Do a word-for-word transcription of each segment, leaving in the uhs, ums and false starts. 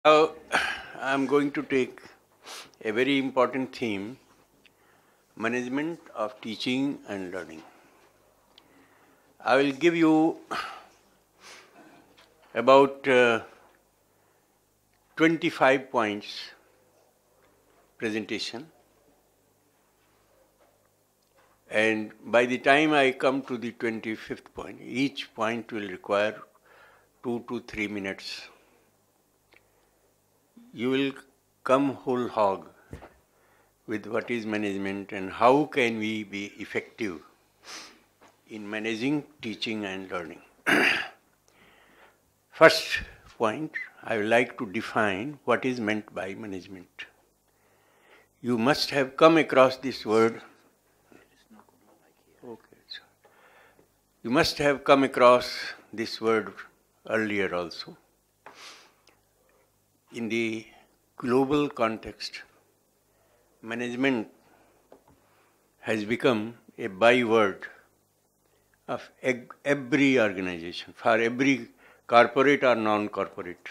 Now, I'm going to take a very important theme, management of teaching and learning. I will give you about uh, twenty-five points presentation, and by the time I come to the twenty-fifth point, each point will require two to three minutes. You will come whole hog with what is management and how can we be effective in managing teaching and learning. First point, I would like to define what is meant by management. You must have come across this word. Okay. You must have come across this word earlier also. In the global context, management has become a byword of every organization, for every corporate or non-corporate.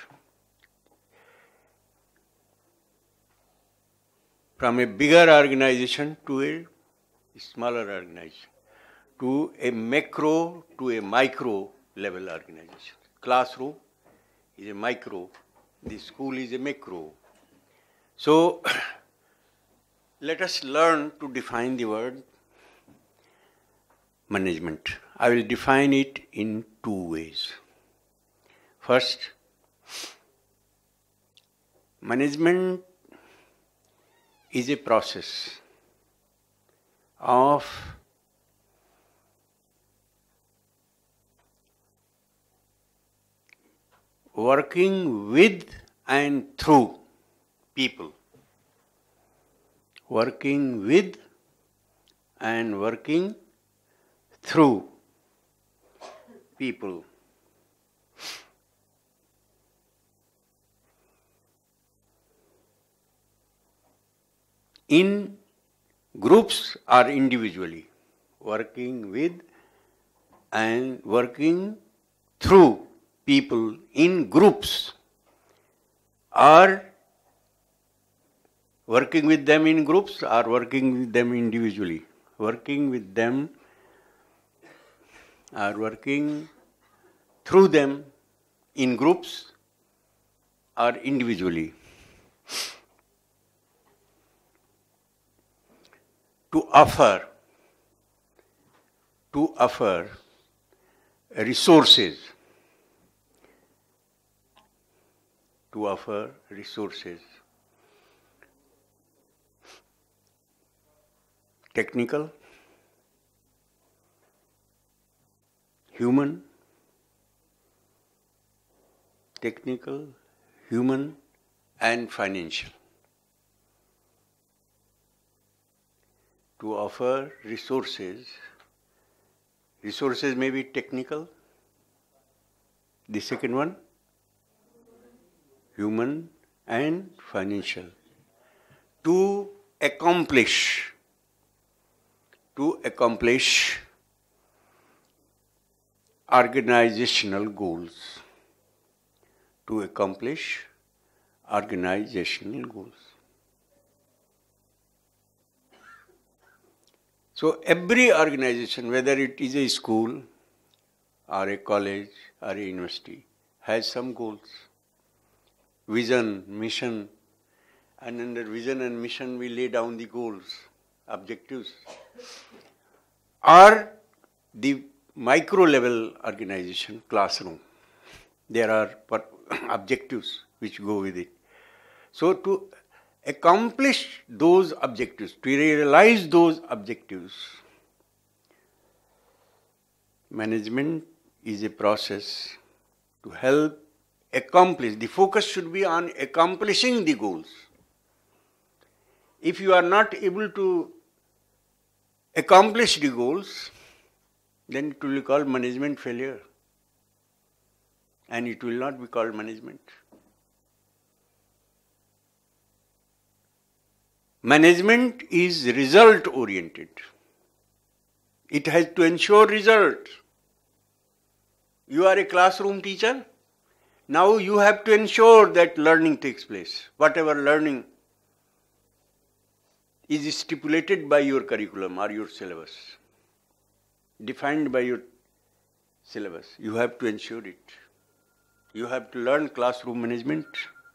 From a bigger organization to a smaller organization, to a macro to a micro level organization. Classroom is a micro. The school is a macro. So, let us learn to define the word management. I will define it in two ways. First, management is a process of working with and through people. Working with and working through people. In groups or individually. Working with and working through people in groups, or working with them in groups or working with them individually. Working with them or working through them in groups or individually. To offer, to offer resources. To offer resources, technical, human, technical, human, and financial. To offer resources, resources may be technical. The second one, human and financial, to accomplish, to accomplish organizational goals, to accomplish organizational goals. So every organization, whether it is a school or a college or a university, has some goals. Vision, mission, and under vision and mission we lay down the goals, objectives. Or the micro level organization, classroom, there are objectives which go with it. So to accomplish those objectives, to realize those objectives, management is a process to help accomplish. The focus should be on accomplishing the goals. If you are not able to accomplish the goals, then it will be called management failure. And it will not be called management. Management is result oriented. It has to ensure result. You are a classroom teacher. Now you have to ensure that learning takes place. Whatever learning is stipulated by your curriculum or your syllabus, defined by your syllabus, you have to ensure it. You have to learn classroom management.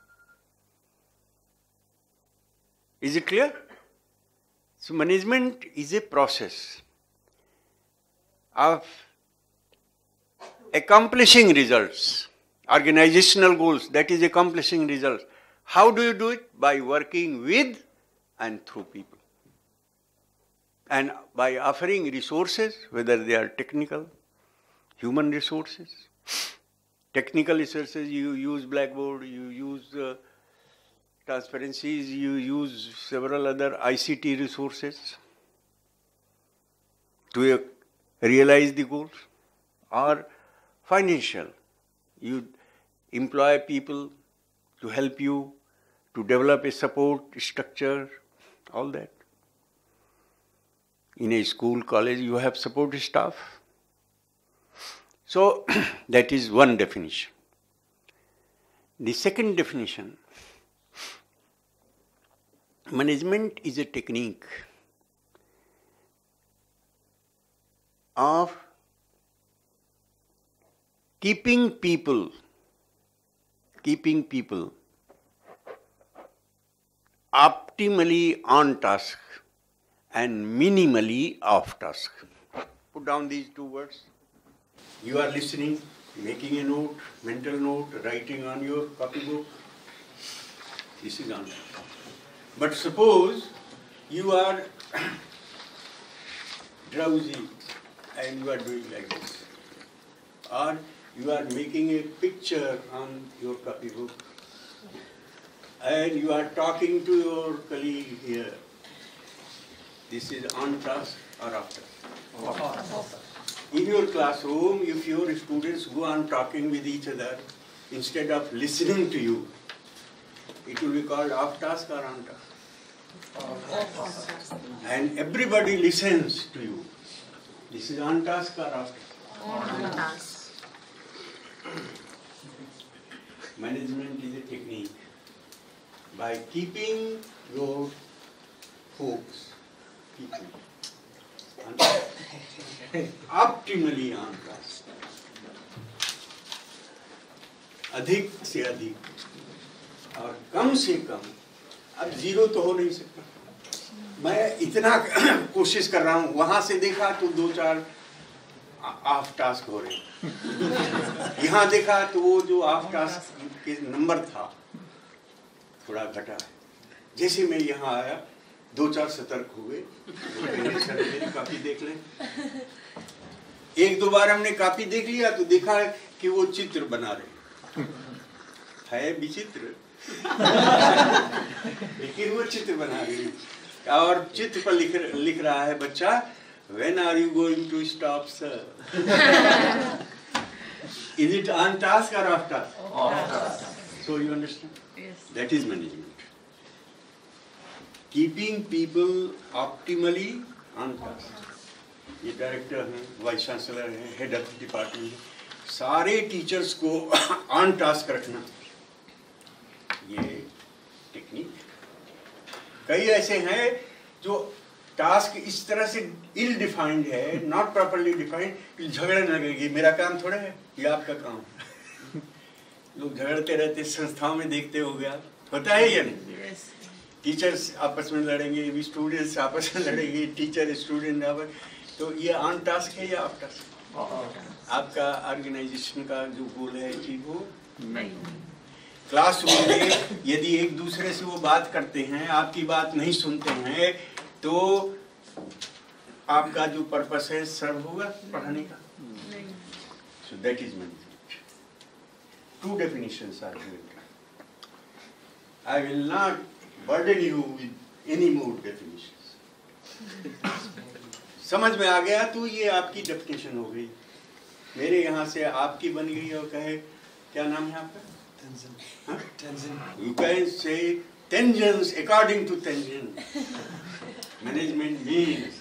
Is it clear? So management is a process of accomplishing results, organizational goals, that is accomplishing results. How do you do it? By working with and through people. And by offering resources, whether they are technical, human resources. Technical resources, you use Blackboard, you use uh, transparencies, you use several other I C T resources to uh, realize the goals. Or financial, you employ people to help you to develop a support structure, all that. In a school, college, you have support staff. So that is one definition. The second definition, management is a technique of keeping people, keeping people optimally on task and minimally off task. Put down these two words. You are listening, making a note, mental note, writing on your copybook. This is on task. But suppose you are drowsy and you are doing like this. Or you are making a picture on your copybook and you are talking to your colleague here. This is on task or off task? Off task. In your classroom, if your students go on talking with each other instead of listening to you, it will be called off task or on task? Off task. And everybody listens to you. This is on task or off task? On task. Management is a technique. By keeping your folks, people, optimally on task, अधिक से अधिक और कम से कम, अब zero तो हो नहीं सकता. मैं इतना कोशिश कर रहा हूँ, वहाँ से देखा तो दो चार ऑफ टास्क हो रहे, यहाँ देखा तो वो जो ऑफ टास्क के नंबर था थोड़ा घटा है. जैसे मैं यहाँ आया दो चार सतर्क हुए, मेरी कॉपी देख लें. एक दो बार हमने कॉपी देख लिया तो देखा कि वो चित्र बना रहे है, विचित्र लेकिन वो चित्र बना रहे हैं और चित्र पर लिख लिख रहा है बच्चा, when are you going to stop sir? Is it on task or off task? Off task. So you understand? Yes. That is management. Keeping people optimally on task. ये डायरेक्टर हैं, वाइस चांसलर हैं, head of department, सारे teachers को on task रखना, ये technique. कई ऐसे हैं जो टास्क इस तरह से इल डिफाइंड है, नॉट प्रॉपर्ली डिफाइंड, झगड़ने लगेगी. मेरा काम थोड़ा है, ये आपका काम. लोग झगड़ते रहते, संस्थाओं में देखते हो गया, होता है या नहीं? टीचर्स आपस में लड़ेंगे, स्टूडेंट्स आपस में लड़ेंगे, टीचर स्टूडेंट आपस. तो ये ऑन टास्क है या ऑफ टास्क? आपका ऑर्गेनाइजेशन का जो गोल है अचीव हो. क्लासरूम में यदि एक दूसरे से वो बात करते हैं, आपकी बात नहीं सुनते हैं, तो आपका जो पर्पस है सर्व होगा पढ़ाने का? So that is management. Two definitions are given. I will not burden you with any more definitions. समझ में आ गया तो ये आपकी डेफिनेशन हो गई. मेरे यहाँ से आपकी बन गई और कहे क्या नाम है आपका? Tenzin. You can say tangents according to tangent. Management means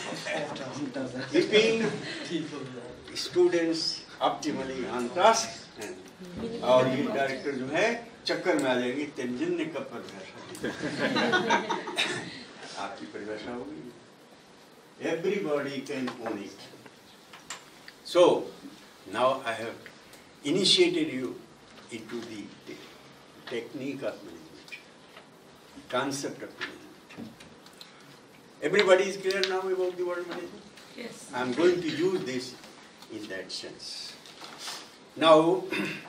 keeping students optimally on task और ये डायरेक्टर जो है चक्कर में आ जाएंगे, तेंजिन ने कब परिभाषा आपकी परिभाषा होगी. Everybody can own it. So now I have initiated you into the technique of management, concept of management. Everybody is clear now about the word management? Yes. I am going to use this in that sense. Now,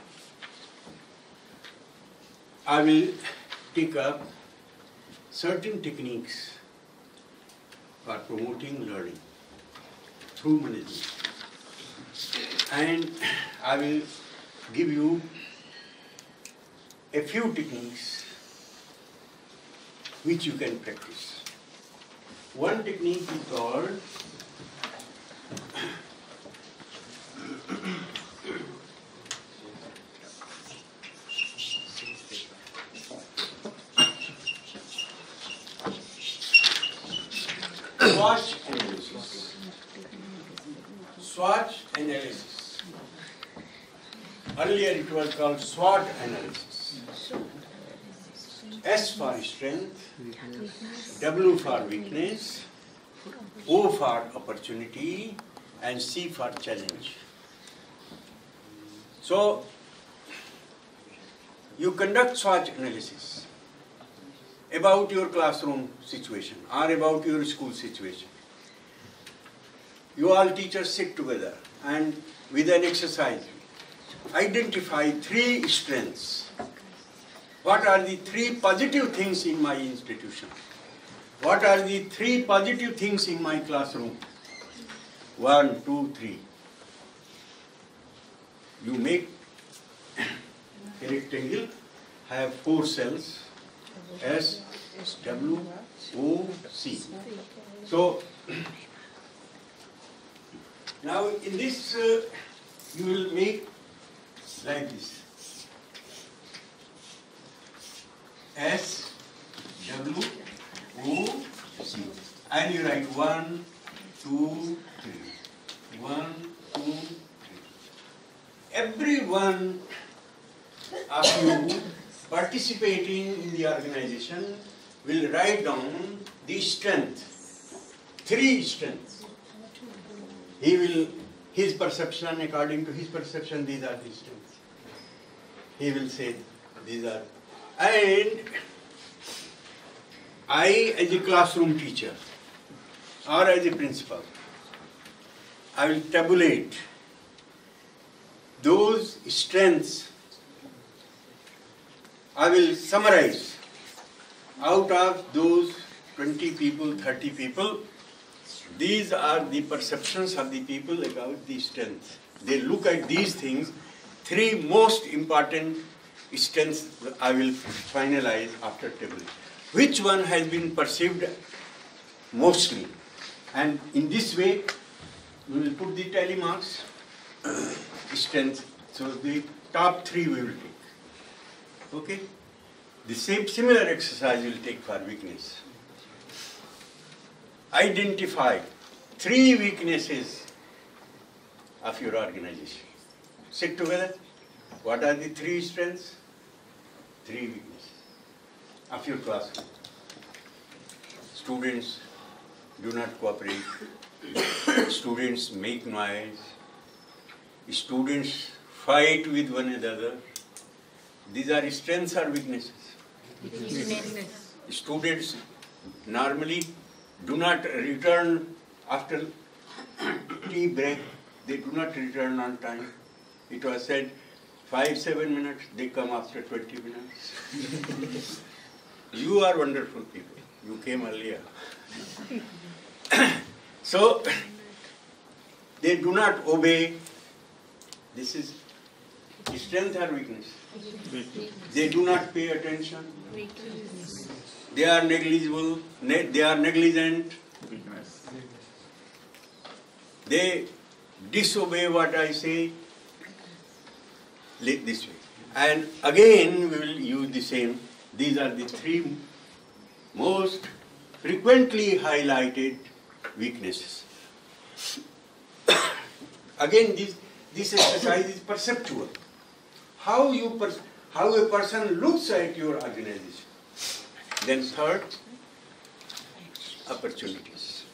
I will take up certain techniques for promoting learning through management. And I will give you a few techniques which you can practice. One technique is called SWOT analysis. SWOT analysis. Earlier it was called SWOT analysis. S for strength, W for weakness, O for opportunity, and C for challenge. So, you conduct SWOT analysis about your classroom situation or about your school situation. You all teachers sit together and with an exercise, identify three strengths. What are the three positive things in my institution? What are the three positive things in my classroom? One, two, three. You make a rectangle, have four cells, S, W, O, C. So, now in this, uh, you will make like this. S, W, O, C. And you write one, two, three. One, two, three. Every one of you participating in the organization will write down the strength, three strengths. He will, his perception, according to his perception, these are the strengths. He will say, these are. And I, as a classroom teacher or as a principal, I will tabulate those strengths. I will summarize out of those twenty people, thirty people. These are the perceptions of the people about the strengths. They look at these things. Three most important strengths I will finalize after tabulation. Which one has been perceived mostly? And in this way, we will put the tally marks, strengths. So the top three we will take. Okay? The same similar exercise we will take for weakness. Identify three weaknesses of your organization. Sit together. What are the three strengths? Three weaknesses of your classroom. Students do not cooperate. Students make noise. Students fight with one another. These are strengths or weaknesses? Weakness. Students normally do not return after tea break. They do not return on time. It was said five, seven minutes, they come after twenty minutes. You are wonderful people. You came earlier. So, they do not obey. This is strength or weakness? They do not pay attention. They are negligible. Ne they are negligent. They disobey what I say. This way. And again, we will use the same. These are the three most frequently highlighted weaknesses. Again, this, this exercise is perceptual. how you pers how a person looks at your organization. Then third, opportunities.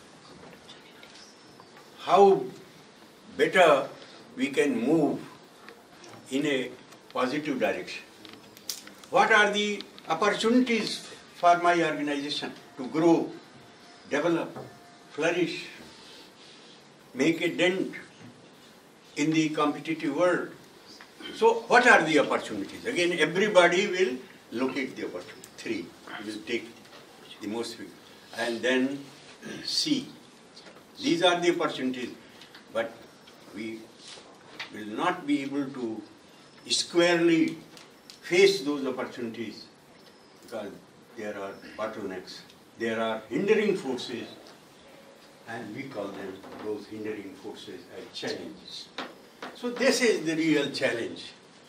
How better we can move in a positive direction. What are the opportunities for my organization to grow, develop, flourish, make a dent in the competitive world? So what are the opportunities? Again, everybody will look at the opportunity. Three, we will take the most big. And then C. These are the opportunities, but we will not be able to squarely face those opportunities because there are bottlenecks, there are hindering forces, and we call them, those hindering forces, as challenges. So this is the real challenge.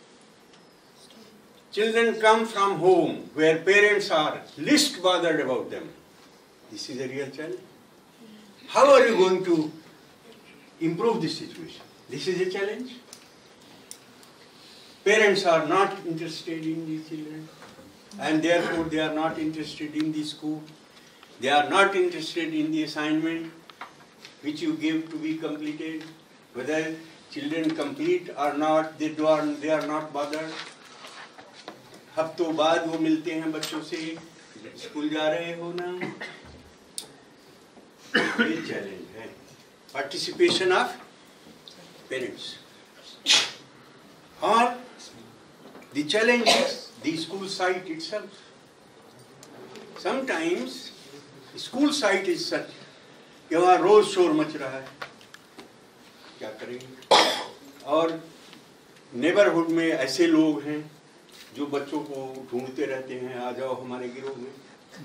Children come from home where parents are least bothered about them. This is a real challenge. How are you going to improve this situation? This is a challenge. Parents are not interested in these children, and therefore they are not interested in the school. They are not interested in the assignment which you give to be completed. Whether children complete or not, they, do are, they are not bothered. हफ्तों बाद वो मिलते हैं बच्चों से, school जा रहे हो ना? ये चैलेंज है. Participation of parents. Or the challenge is the school site itself. Sometimes the school site is such कि वहाँ रोज शोर मच रहा है, क्या करेंगे? और नेबरहुड में ऐसे लोग हैं जो बच्चों को ढूंढते रहते हैं, आ जाओ हमारे गिरोह में.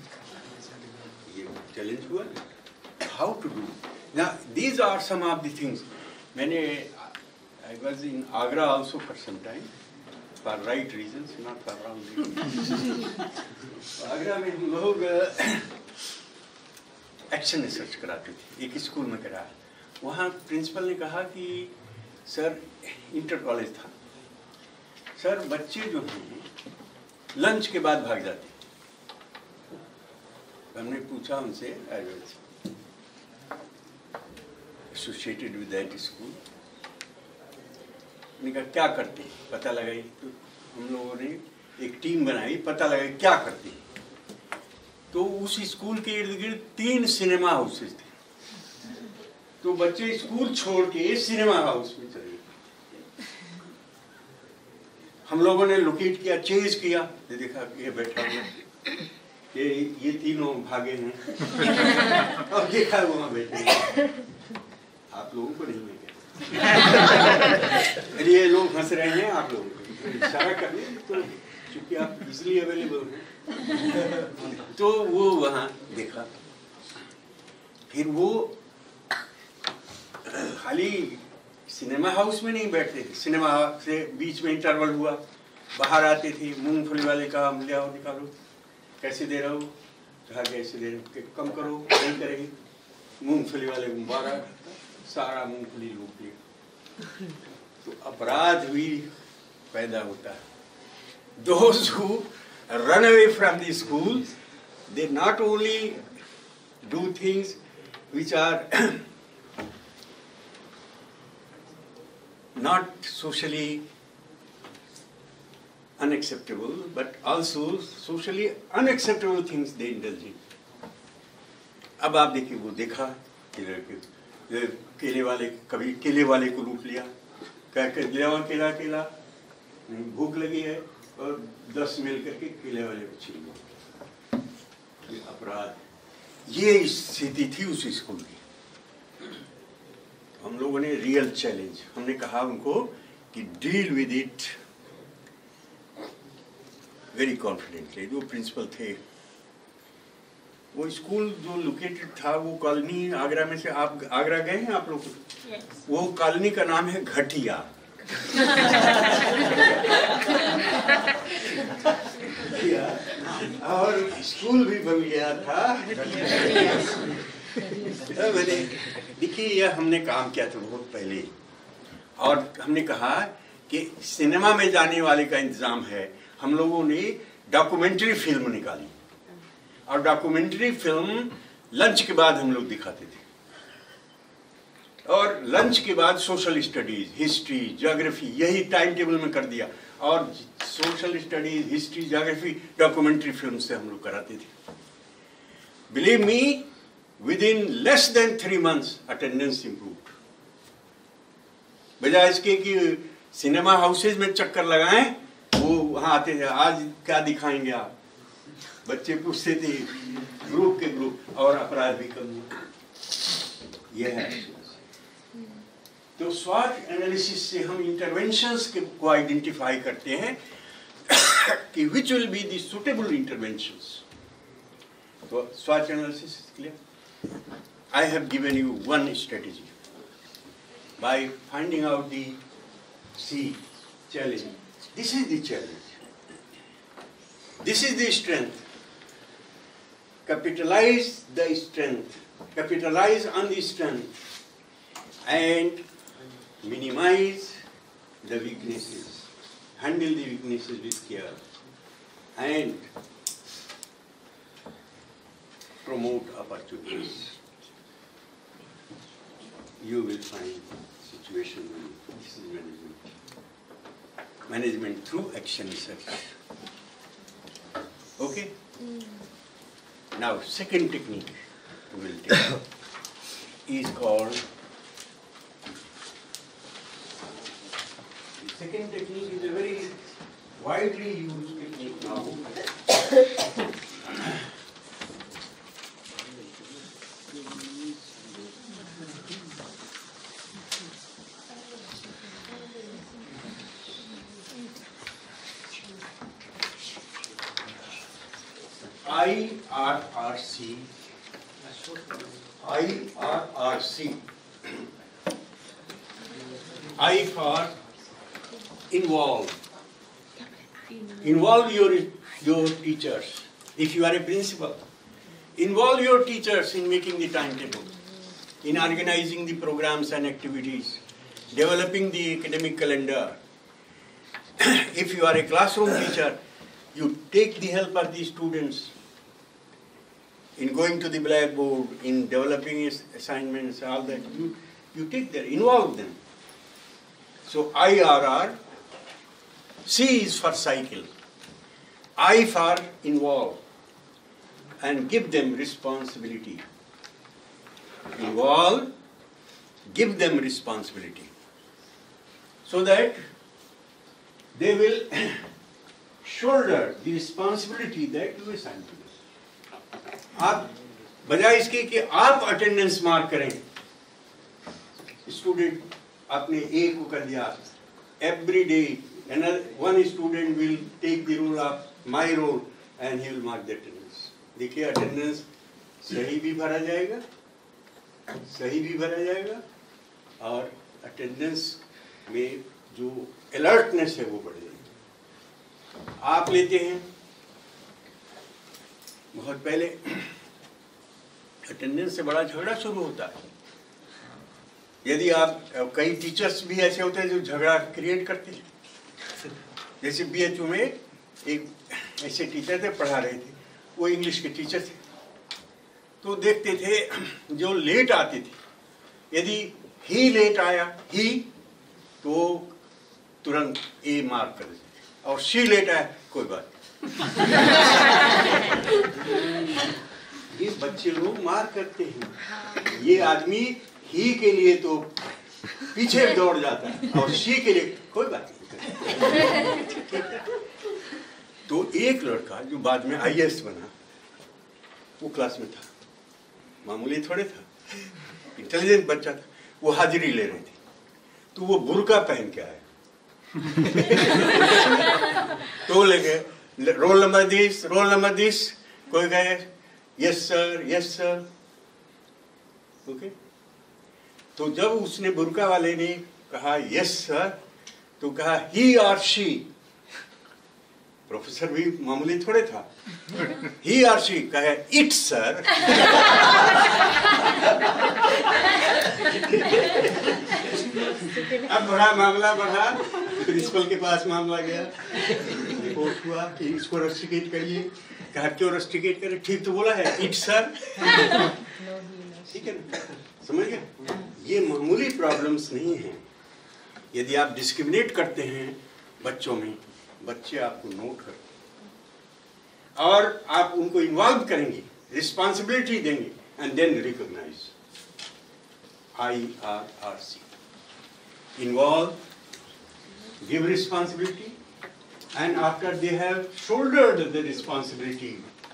ये चैलेंज हुआ. How to do? Now these are some of the things. मैंने I was in Agra also for some time, for right reasons, not for wrong reasons. Agra में हम लोग एक्शन रिसर्च कराते थे, एक स्कूल में करा. वहाँ प्रिंसिपल ने कहा कि सर, इंटर कॉलेज था, सर बच्चे जो हैं लंच के बाद भाग जाते. हमने पूछा उनसे, I was associated with that school, मैंने कहा क्या करते हैं, पता लगाई. तो हम लोगों ने एक टीम बनाई, पता लगाई क्या करते हैं. तो उस स्कूल के इर्द गिर्द तीन सिनेमा हाउसेस थे. तो बच्चे स्कूल छोड़ के सिनेमा हाउस में चले गए. हम लोगों ने लोकेट किया, चेज किया, ये देखा ये बैठा हुआ, ये ये तीनों भागे हैं. अब देखा वहां बैठे हैं. आप लोगों को नहीं मिल गया. ये लोग हंस रहे हैं, आप लोगों को इशारा करने, तो चूंकि आप इजली अवेलेबल हैं, तो वो वहां देखा. फिर वो खाली सिनेमा हाउस में नहीं बैठते थे, सिनेमा से बीच में इंटरवल हुआ, बाहर आते थे. मूंगफली वाले का हम ले आओ, निकालो, कैसे दे रहा हो, कहा कैसे दे रहे हो, कम करो, नहीं करेंगे. मूंगफली वाले बारह सारा मूंगफली लूट लिया. तो अपराध भी पैदा होता है. Those who run away from the school, they not only do things which are not socially unacceptable, but also socially unacceptable things they indulge in. अब आप देखिए, वो देखा कि केले वाले, कभी केले वाले को लूट लिया, क्या कर लिया, केला केला भूख लगी है और दस मिल करके केले वाले को छीन लिया. ये अपराध, ये स्थिति थी उस स्कूल की. हम लोगों ने रियल चैलेंज, हमने कहा उनको कि deal with it very confidently. जो प्रिंसिपल थे, वो स्कूल जो लोकेटेड था, वो कॉलोनी आगरा में से, आप आगरा गए हैं आप लोग? yes. वो कॉलोनी का नाम है घटिया. और स्कूल भी बन गया था. मैंने देखिए, यह हमने काम किया था बहुत पहले, और हमने कहा कि सिनेमा में जाने वाले का इंतजाम है, हम लोगों ने डॉक्यूमेंट्री फिल्म निकाली और डॉक्यूमेंट्री फिल्म लंच के बाद हम लोग दिखाते थे और लंच के बाद सोशल स्टडीज, हिस्ट्री, ज्योग्राफी यही टाइम टेबल में कर दिया और social studies, history, geography documentary film से हम लोग कराते थे। Believe me, within less than three months attendance improved. बजाय इसके कि सिनेमा हाउसेज में चक्कर लगाएं, वो वहां आते थे, आज क्या दिखाएंगे आप, बच्चे पूछते थे ग्रुप के ग्रुप, और अपराध भी कम हुआ। यह है तो स्वॉट एनालिसिस से हम इंटरवेंशंस को आइडेंटिफाई करते हैं कि which will be the suitable interventions. तो स्वॉट analysis clear. I have given you one strategy by finding out the C challenge. This is the challenge. This is the strength. Capitalize the strength. Capitalize on the strength and minimize the weaknesses. Handle the weaknesses with care and promote opportunities. You will find situation. This is management. Management through action research. Okay? Mm. Now, second technique we will take is called. The second technique is a very widely used technique now. I R R C, I R R C, I for involve. Involve your, your teachers. If you are a principal, involve your teachers in making the timetable, in organizing the programs and activities, developing the academic calendar. If you are a classroom teacher, you take the help of the students in going to the blackboard, in developing assignments, all that. You, you take them, involve them. So I R R, C is for cycle, I for involve, and give them responsibility. Involve, give them responsibility, so that they will shoulder the responsibility that you assign to them. आप बजाय इसके कि आप attendance mark करें, student आपने ए को कर दिया, every day one student will take the role of my role and he will mark the attendance. देखिए अटेंडेंस सही भी भरा जाएगा, सही भी भरा जाएगा और अटेंडेंस में जो अलर्टनेस है वो बढ़ जाएगी। आप लेते हैं बहुत पहले अटेंडेंस से बड़ा झगड़ा शुरू होता है। यदि आप, कई टीचर्स भी ऐसे होते हैं जो झगड़ा क्रिएट करते हैं। जैसे बी एच यू में एक ऐसे टीचर थे, पढ़ा रहे थे, वो इंग्लिश के टीचर थे, तो देखते थे जो लेट आते थे, यदि ही लेट आया ही तो तुरंत ए मार्क कर देते, और शी लेट आया कोई बात। ये बच्चे लोग मार करते हैं, ये आदमी ही के लिए तो पीछे दौड़ जाता है और शी के लिए कोई बात नहीं। तो एक लड़का जो बाद में आई ए एस बना, वो क्लास में था, मामूली थोड़े था, इंटेलिजेंट बच्चा था, वो हाजिरी ले रहे थे, तो वो बुर्का पहन के आया। तो लेके roll number this, roll number this, कोई कहे yes sir, yes sir, okay. तो जब उसने बुर्का वाले ने कहा यस सर, तो कहा ही और शी, प्रोफेसर भी मामूली थोड़े था, ही और शी कहे इट सर। अब बड़ा मामला बढ़ा, प्रिंसिपल के पास मामला गया, रिपोर्ट हुआ कि इसको रस्टिकेट करिए। कहा क्यों रस्टिकेट करें? ठीक तो बोला है, इट सर। ठीक है ना, समझ गए? ये मामूली प्रॉब्लम्स नहीं हैं। यदि आप डिस्क्रिमिनेट करते हैं बच्चों में, बच्चे आपको नोट करते हैं और आप उनको इन्वॉल्व करेंगे, रिस्पॉन्सिबिलिटी देंगे, and then recognize. I R R C, involve, give responsibility, and after they have shouldered the responsibility,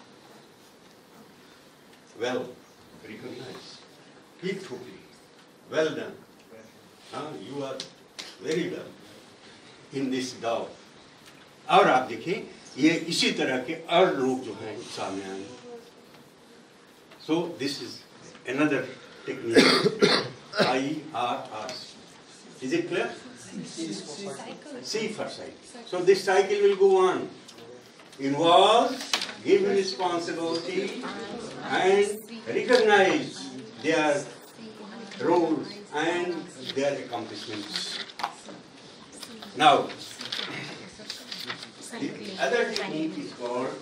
well, recognize, keep talking, well done, uh, you are very well in this Govt. और आप देखिए ये इसी तरह के और लोग जो हैं सामने आए। So this is another technique, I R R C. Is it clear? C for cycle. So this cycle will go on. Involve, give responsibility, and recognize their roles and their accomplishments. Now, the other technique is called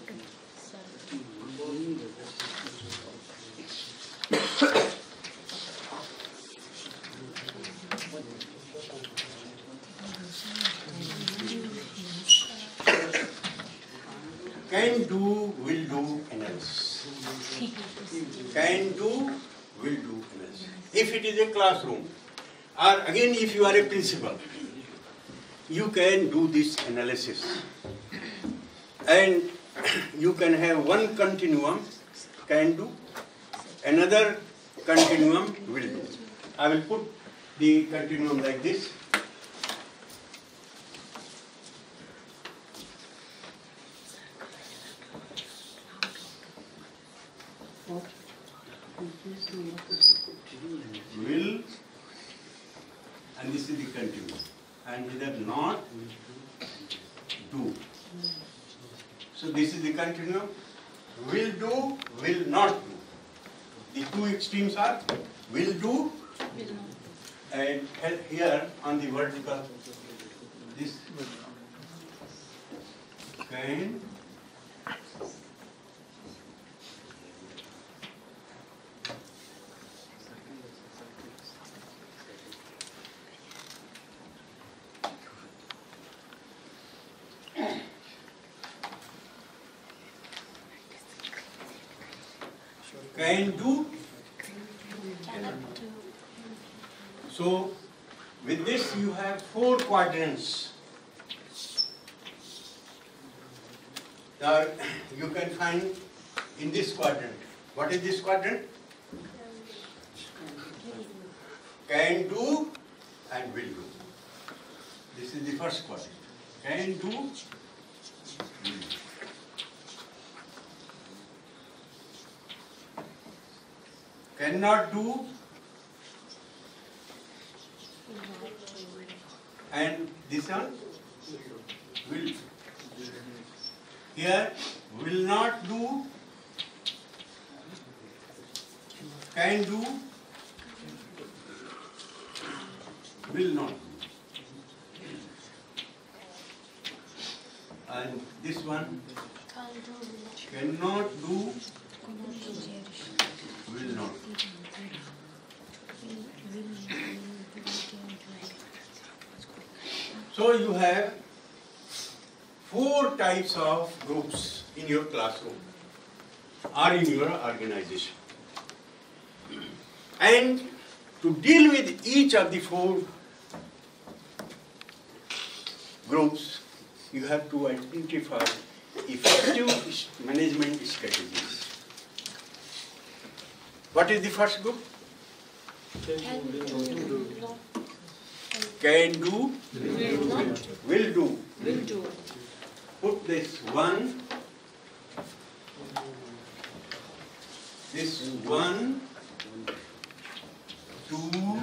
can do, will do analysis. Can do, will do analysis. If it is a classroom, or again if you are a principal, you can do this analysis. And you can have one continuum, can do, another continuum, will do. I will put the continuum like this. Will, and this is the continuum, and either not, do. So this is the continuum, will do, will not do. The two extremes are will do, and here on the vertical, this can, can do, cannot do. So with this you have four quadrants. Now you can find in this quadrant. What is this quadrant? Can do and will do. This is the first quadrant. Can do, will do. Cannot do, and this one will do. Here will not do, can do, will not do. And this one cannot do, will not do. So you have four types of groups in your classroom or in your organization. And to deal with each of the four groups, you have to identify effective management strategies. What is the first group? Can do, will do. Will do. Put this one, this one, two,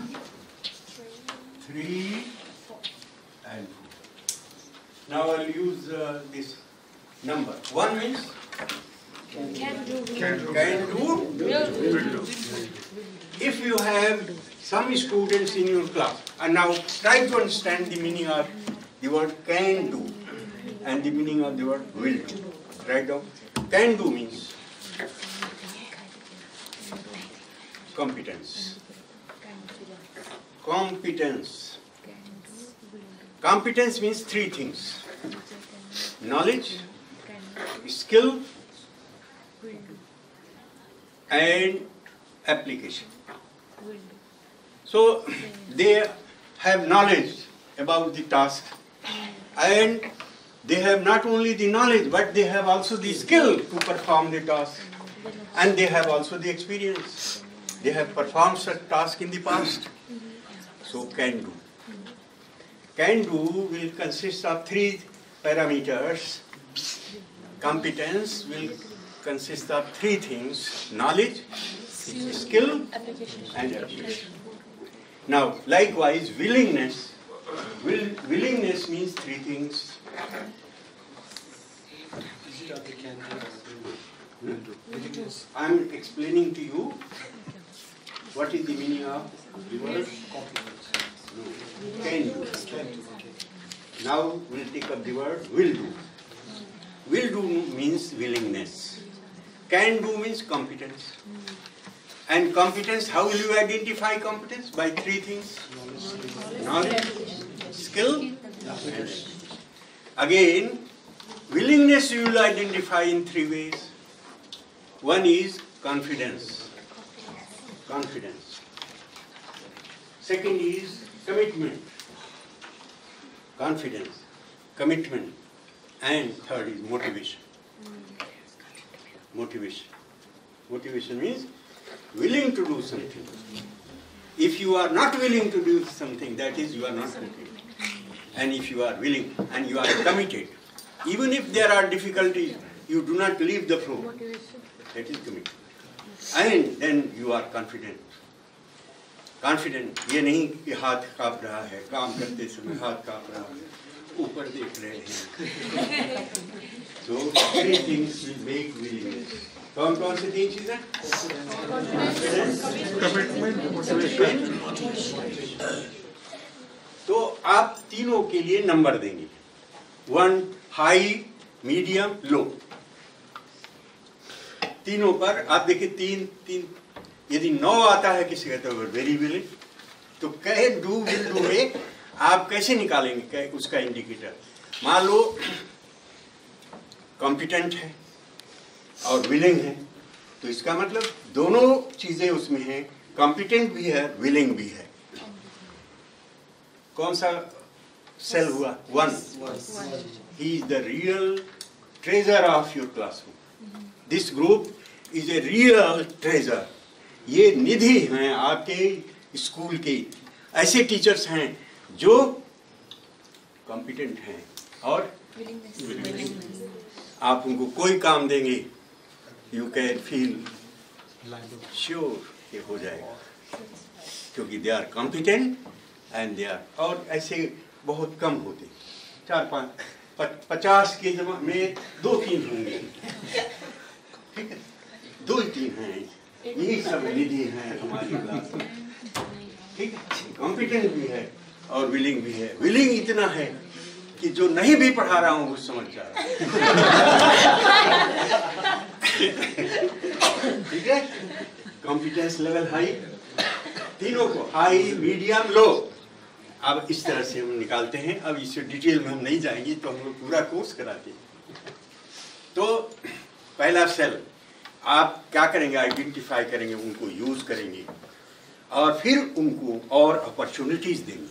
three, and four. Now I'll use uh, this number. One means Can do. Can do. Will do. If you have some students in your class, and now try to understand the meaning of the word can do and the meaning of the word will do. Write down. Can do means competence. Competence. Competence means three things: knowledge, skill, and application. So they have knowledge about the task, and they have not only the knowledge, but they have also the skill to perform the task, and they have also the experience. They have performed such task in the past. So can do. Can do will consist of three parameters. Competence will consist of three things: knowledge, skill, and application. Now, likewise, willingness. Will, willingness means three things. I am explaining to you what is the meaning of the word no. Can do. Now we'll take up the word will do. Will do means willingness. Can do means competence. And competence, how will you identify competence? By three things: knowledge, skill, and again, willingness you will identify in three ways. One is confidence. Confidence. Second is commitment. Confidence, commitment. And third is motivation. Motivation. Motivation means willing to do something. If you are not willing to do something, that is, you are not motivated. And if you are willing and you are committed, even if there are difficulties, you do not leave the floor. That is commitment. And then you are confident. Confident. ये नहीं कि हाथ काँप रहा है, काम करते समय हाथ काँप रहा है, ऊपर देख रहे हैं. So three things will make willingness. कौन कौन सी तीन चीजें? तो आप तीनों के लिए नंबर देंगे. One high, medium, low. तीनों पर आप देखिए तीन तीन यदि नौ आता है किसी का तो वेरी विलिंग. तो कैन डू विल डू में आप कैसे निकालेंगे उसका इंडिकेटर? मान लो कॉम्पिटेंट है और विलिंग है, तो इसका मतलब दोनों चीजें उसमें हैं. कॉम्पिटेंट भी है, विलिंग भी है. कौन सा सेल हुआ? One. He is the real treasure of your classroom. This group is a real treasure. ये निधि हैं आपके स्कूल के. ऐसे टीचर्स हैं जो कॉम्पिटेंट हैं और आप उनको कोई काम देंगे, यू कैन फील श्योर कि हो जाएगा, क्योंकि they are competent and they are. और ऐसे बहुत कम होते, चार पाँच पचास के जमा में दो तीन होंगे. ठीक है, दो ही तीन हैं. यही सब निधि हैं हमारी क्लास में. ठीक है, कॉम्पिटेंट भी है और विलिंग भी है. विलिंग इतना है कि जो नहीं भी पढ़ा रहा हूँ वो समझ जा रहा है. ठीक है, कॉम्पिटेंस लेवल हाई. तीनों को हाई, मीडियम, लो. अब इस तरह से हम निकालते हैं. अब इसे डिटेल में हम नहीं जाएंगे, तो हम लोग पूरा कोर्स कराते हैं. तो पहला सेल आप क्या करेंगे? आइडेंटिफाई करेंगे, उनको यूज करेंगे और फिर उनको और अपॉर्चुनिटीज देंगे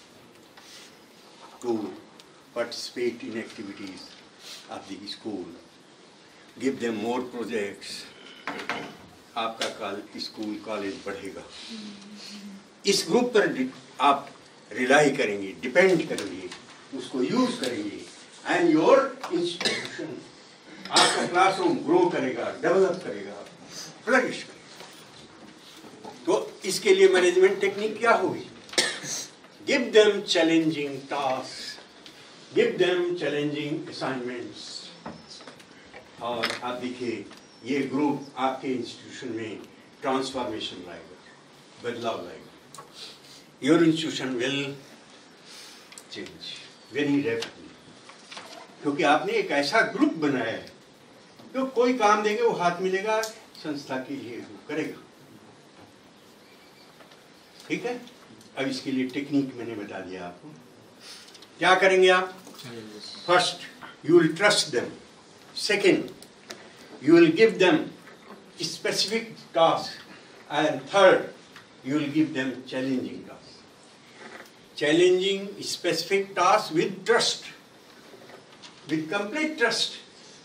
to participate in activities of the school. Give them more projects. आपका कॉलेज, स्कूल, कॉलेज बढ़ेगा. इस ग्रुप पर आप रिलाई करेंगे, डिपेंड करेंगे, उसको यूज करेंगे, एंड योर इंस्टीट्यूशन, आपका क्लासरूम ग्रो करेगा, डेवलप करेगा, फ्लरिश करेगा. तो इसके लिए मैनेजमेंट टेक्निक क्या होगी? Give them challenging task, give them challenging assignments. और आप देखिए ये ग्रुप आपके इंस्टीट्यूशन में ट्रांसफॉर्मेशन लाएगा, बदलाव लाएगा। Your institution will change very rapidly, क्योंकि आपने एक ऐसा ग्रुप बनाया है तो कोई काम देंगे वो हाथ मिलेगा, संस्था के लिए वो करेगा। ठीक है, अब इसके लिए टेक्निक मैंने बता दिया आपको। क्या करेंगे आप? First, you will trust them. Second, you will give them specific tasks, and third, you will give them challenging tasks. Challenging specific tasks with trust, with complete trust.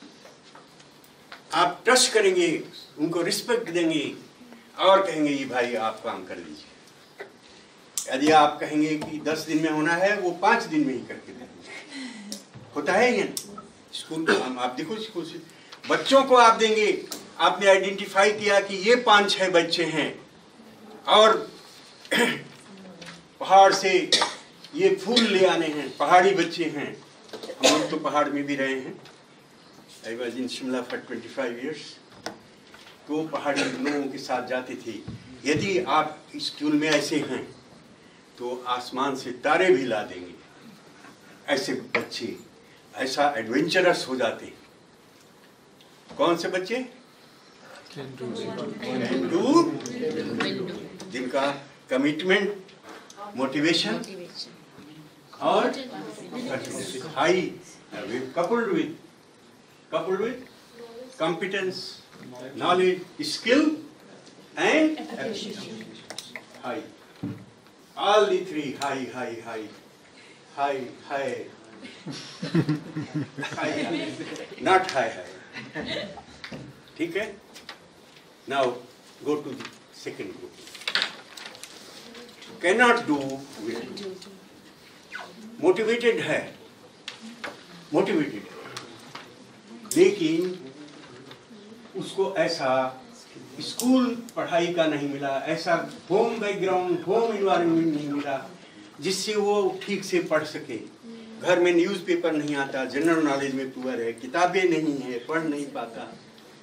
आप ट्रस्ट करेंगे, उनको रिस्पेक्ट देंगे और कहेंगे ये भाई आप काम कर लीजिए। यदि आप कहेंगे कि दस दिन में होना है, वो पाँच दिन में ही करके देंगे। होता है ये स्कूल का काम। आप देखो स्कूल से बच्चों को आप देंगे, आपने आइडेंटिफाई किया कि ये पांच छह बच्चे हैं और पहाड़ से ये फूल ले आने हैं, पहाड़ी बच्चे हैं। हम लोग तो पहाड़ में भी रहे हैं। I was in Shimla for twenty five years. तो पहाड़ी लोगों के साथ जाते थे। यदि आप स्कूल में ऐसे हैं तो आसमान से तारे भी ला देंगे। ऐसे बच्चे ऐसा एडवेंचरस हो जाते हैं। कौन से बच्चे? जिनका कमिटमेंट, मोटिवेशन और high coupled with coupled with competence, knowledge, skill and efficiency. High. All the three high, high, high, high, high, high, high. Not high, high. ठीक है? Now go to the second group. Cannot do with. Motivated है, motivated है, लेकिन उसको ऐसा school पढ़ाई का नहीं मिला, ऐसा होम बैकग्राउंड, होम इन्वायरमेंट नहीं मिला जिससे वो ठीक से पढ़ सके। घर में न्यूज़पेपर नहीं आता, जनरल नॉलेज में पुअर है, किताबें नहीं है, पढ़ नहीं पाता।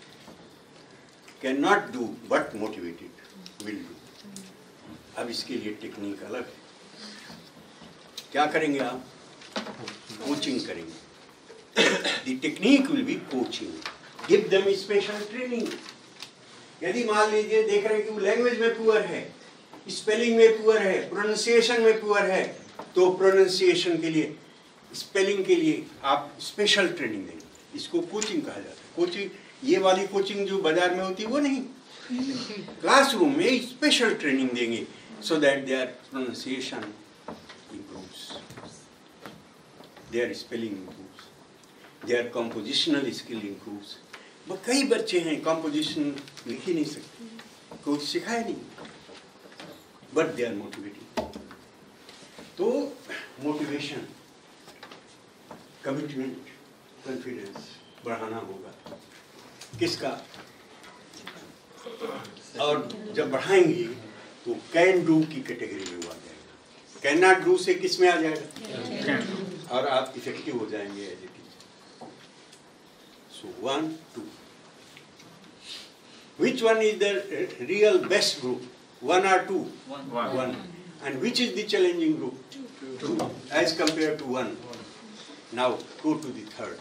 Can not do but motivated will do. अब इसके लिए टेक्निक अलग है। क्या करेंगे आप? कोचिंग करेंगे। The technique will be coaching. Give them special training. यदि मान लीजिए देख रहे हैं कि वो लैंग्वेज में पुअर है, स्पेलिंग में पुअर है, प्रोनाउंसिएशन में पुअर है, तो प्रोनाउंसिएशन के लिए, स्पेलिंग के लिए आप स्पेशल ट्रेनिंग देंगे। इसको कोचिंग कहा जाता है। कोचिंग, ये वाली कोचिंग जो बाजार में होती है वो नहीं, क्लासरूम में स्पेशल ट्रेनिंग देंगे so that their pronunciation improves, their spelling improves, their compositional skill improves. वो कई बच्चे हैं कंपोजिशन लिख ही नहीं सकते, कोई सिखाया नहीं, बट दे आर मोटिवेटेड। तो मोटिवेशन, कमिटमेंट, कॉन्फिडेंस बढ़ाना होगा। किसका? और जब बढ़ाएंगे तो कैन डू की कैटेगरी में आ जाएगा। कैन नॉट डू से किस में आ जाएगा? और आप इफेक्टिव हो जाएंगे as a teacher. So one two, which one is the real best group? One or two? One. One. One. And which is the challenging group? Two. Two. Two. As compared to one. Now go to the third.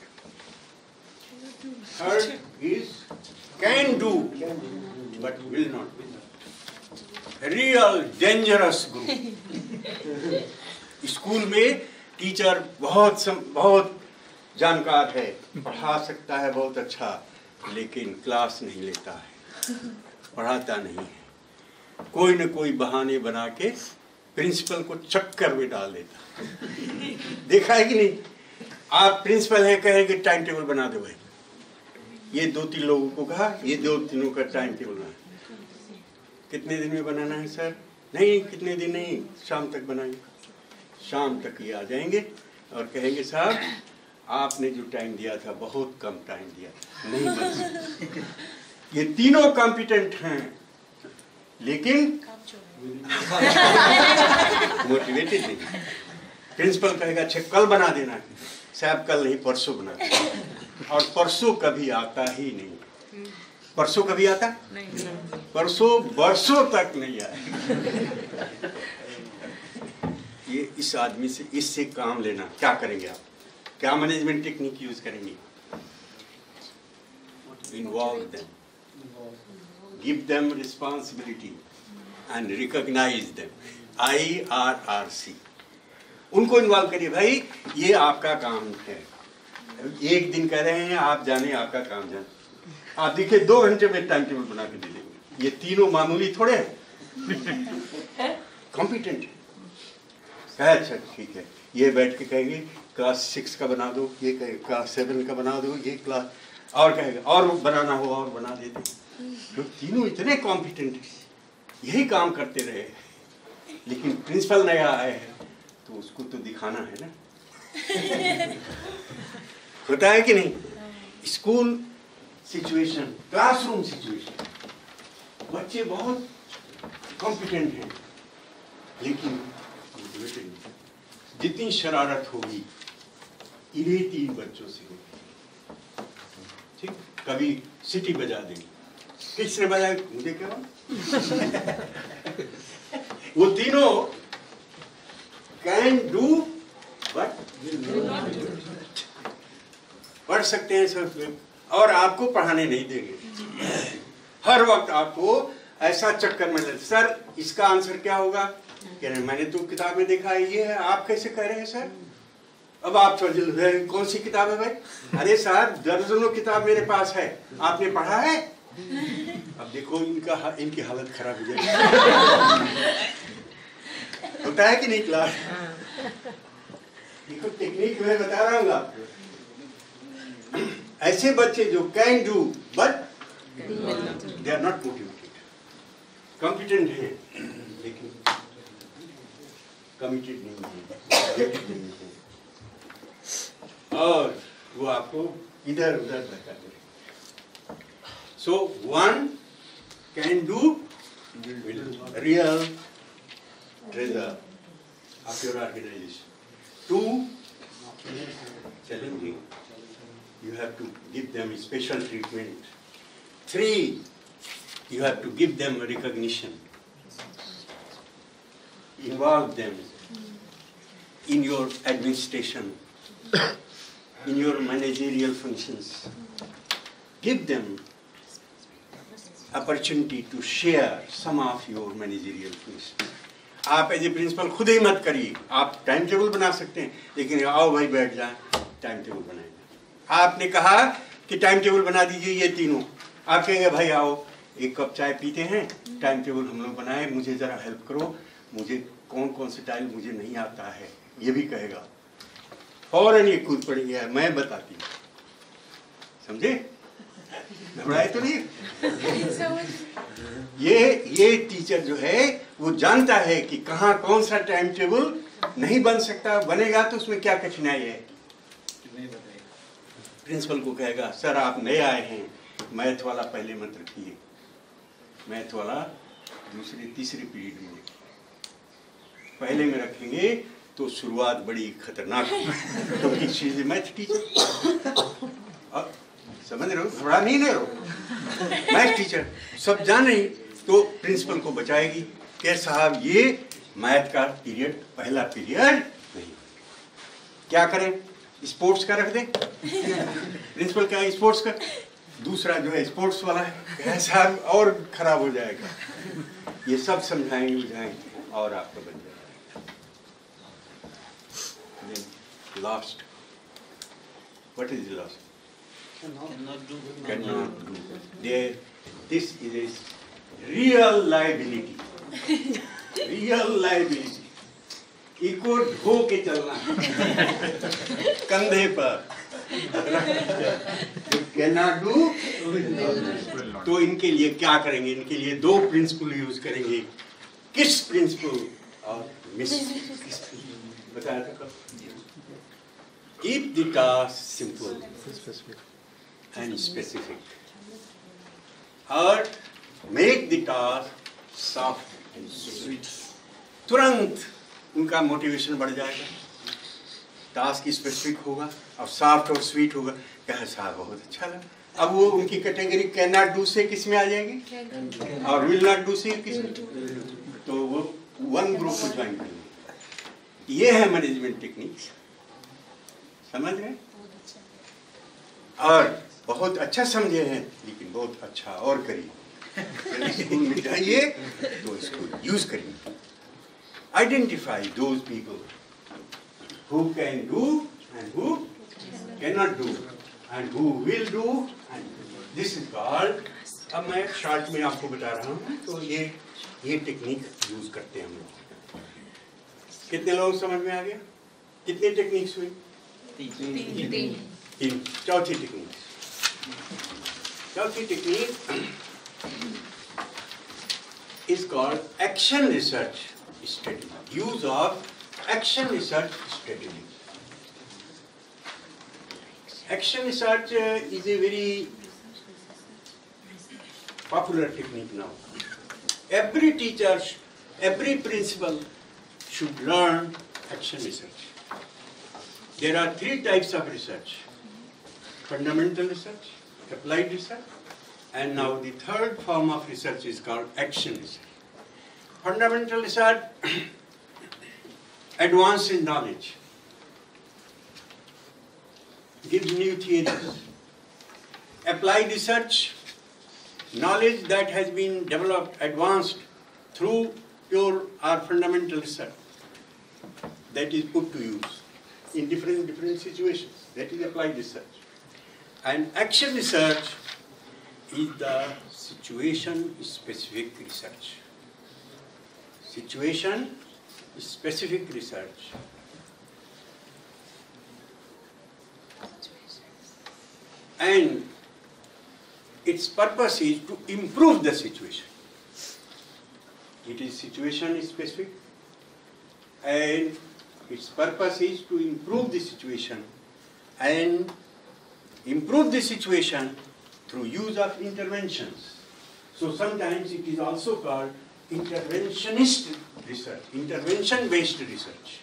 Third is can do, but will not be. Real dangerous group. School में teacher बहुत सम, बहुत जानकार है, पढ़ा सकता है बहुत अच्छा, लेकिन क्लास नहीं लेता है, पढ़ाता नहीं है। कोई न कोई बहाने बना के प्रिंसिपल को चक्कर में डाल देता। देखा है कि नहीं? आप प्रिंसिपल है, कहेंगे टाइम टेबल बना दो भाई, ये दो तीन लोगों को कहा, ये दो तीनों का टाइम टेबल बना। कितने दिन में बनाना है सर? नहीं कितने दिन नहीं, शाम तक बनाएंगे। शाम तक ये आ जाएंगे और कहेंगे साहब आपने जो टाइम दिया था बहुत कम टाइम दिया, नहीं बन सकता। ये तीनों कॉम्पिटेंट हैं लेकिन मोटिवेटेड नहीं। प्रिंसिपल कहेगा अच्छा कल बना देना, साहब कल नहीं परसों बना देना, और परसों कभी आता ही नहीं। परसों कभी आता? नहीं। परसों बरसों तक नहीं आया। ये इस आदमी से इससे काम लेना, क्या करेंगे आप? क्या मैनेजमेंट टेक्निक यूज करेंगे? Involve them, give them responsibility and recognise them, I R R C. उनको इन्वॉल्व करिए, भाई ये आपका काम है। एक दिन कह रहे हैं आप जाने, आपका काम जाने। आप देखिए दो घंटे में टाइम टेबल बना के दे देंगे। ये तीनों मामूली थोड़े हैं, कॉम्पिटेंट है। अच्छा ठीक है, ये बैठ के कहेंगे क्लास सिक्स का बना दो, ये कहेंगे क्लास सेवन का बना दो, ये क्लास, और कहेंगे और बनाना हो और बना देते। तो तीनों इतने कॉम्पिटेंट हैं, यही काम करते रहे। लेकिन प्रिंसिपल नया आया है तो उसको तो दिखाना है ना। होता है कि नहीं? स्कूल सिचुएशन, क्लासरूम सिचुएशन, बच्चे बहुत कॉम्पिटेंट हैं, लेकिन जितनी शरारत होगी इन्हीं तीन बच्चों से होगी। ठीक, कभी सीटी बजा देंगे, किसने बजाया मुझे क्या? वो तीनों कैन डू बट पढ़ सकते हैं सब, और आपको पढ़ाने नहीं देंगे। हर वक्त आपको ऐसा चक्कर में ले, सर इसका आंसर क्या होगा? कह रहे मैंने तो किताब में देखा है, ये है, आप कैसे कह रहे हैं सर? अब आप समझ रहे कौन सी किताब है भाई? अरे सर दर्जनों किताब मेरे पास है, आपने पढ़ा है? अब देखो इनका इनकी हालत खराब हो जाएगी। होता है कि नहीं क्लास? देखो टेक्निक मैं बता रहा हूँ आपको। ऐसे बच्चे जो can do but they are not motivated, competent हैं लेकिन कमिटेड नहीं है, और वो आपको इधर उधर भटकाते हैं। So one can do real treasure of your organization. Two, challenging. You have to give them special treatment. Three, you have to give them recognition. Involve them in your administration, in your managerial functions. Give them opportunity to share some of your managerial functions. आप as a principal खुद ही मत करिए, आप time table बना सकते हैं, लेकिन आओ भाई बैठ जाए टाइम टेबल बनाएंगे। आपने कहा कि टाइम टेबल बना दीजिए ये तीनों, आप कहेंगे भाई आओ एक कप चाय पीते हैं, टाइम टेबल हम लोग बनाए, मुझे जरा हेल्प करो, मुझे कौन कौन से टाइम मुझे नहीं आता है, ये भी कहेगा। फौरन ये कूद पड़ेंगे, मैं बताती हूँ, समझे? घबराए तो नहीं? ये ये टीचर जो है वो जानता है कि कहाँ कौन सा टाइम टेबल नहीं बन सकता, बनेगा तो उसमें क्या कठिनाई है। प्रिंसिपल को कहेगा सर आप नए आए हैं, मैथ वाला पहले मत रखिए, मैथ वाला दूसरे तीसरे पीरियड में पहले में रखेंगे तो शुरुआत बड़ी खतरनाक होगी, क्योंकि शी इज मैथ टीचर। अब समझ रहे हो, घबरा नहीं रहे हो, मैथ टीचर सब जान रही, तो प्रिंसिपल को बचाएगी कि साहब ये मैथ का पीरियड पहला पीरियड नहीं, क्या करें स्पोर्ट्स का रख दें। प्रिंसिपल क्या है स्पोर्ट्स का, दूसरा जो है स्पोर्ट्स वाला है, साहब और खराब हो जाएगा। ये सब समझाएंगे बुझाएंगे और आपका बन जाएगा। Last, what is last? Cannot do. Cannot do. There, this is a real liability. Real liability. इसको ढो के चलना कंधे पर। Cannot do. तो इनके लिए क्या करेंगे? इनके लिए दो प्रिंसिपल यूज करेंगे। किस प्रिंसिपल और मिस बताया था कब? Keep the task simple and specific, or make the task soft and sweet. तुरंत उनका मोटिवेशन बढ़ जाएगा, टास्क स्पेसिफिक होगा और सॉफ्ट और स्वीट होगा। क्या साहब बहुत अच्छा लगा, अब वो उनकी कैटेगरी कैन नॉट डू से किस में आ जाएगी और विल नॉट डू से किस में, तो वो वन ग्रुप को ज्वाइन करेंगे। ये है मैनेजमेंट टेक्निक्स, समझ रहे हैं? और बहुत अच्छा समझे हैं, लेकिन बहुत अच्छा और करिए। स्कूल में जाइए तो इसको यूज करिए। Identify those people who can do and who can not do and who will do, and this is called, अब मैं शॉर्ट में आपको बता रहा हूँ, तो ये ये टेक्निक यूज करते हैं हम लोग। कितने लोग समझ में आ गया? कितनी टेक्निक्स हुई? तीन। चौथी टेक्निक, चौथी technique is called action research strategy. Use of action research strategy. Action research uh, is a very popular technique now. Every teacher, every principal should learn action research. There are three types of research: fundamental research, applied research, and now the third form of research is called action research. Fundamental research advances knowledge, gives new theories. Applied research, knowledge that has been developed, advanced through pure or fundamental research, that is put to use in different different situations. That is applied research. And action research is the situation-specific research. Situation-specific research. And its purpose is to improve the situation. It is situation-specific, and its purpose is to improve the situation and improve the situation through use of interventions. So sometimes it is also called interventionist research, intervention-based research.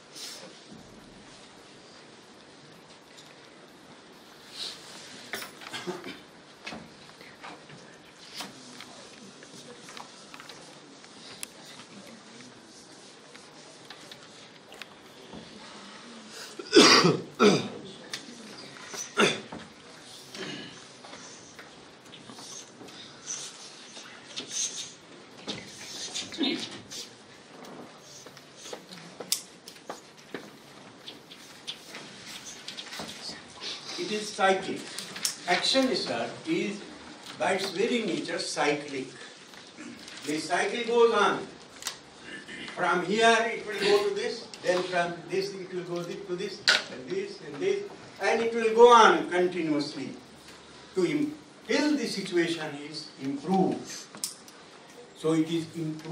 It is cyclic. Action research is by its very nature cyclic. The cycle goes on. From here it will go to this, then from this it will go to this, and this, and this, and it will go on continuously to till the situation is improved. So it is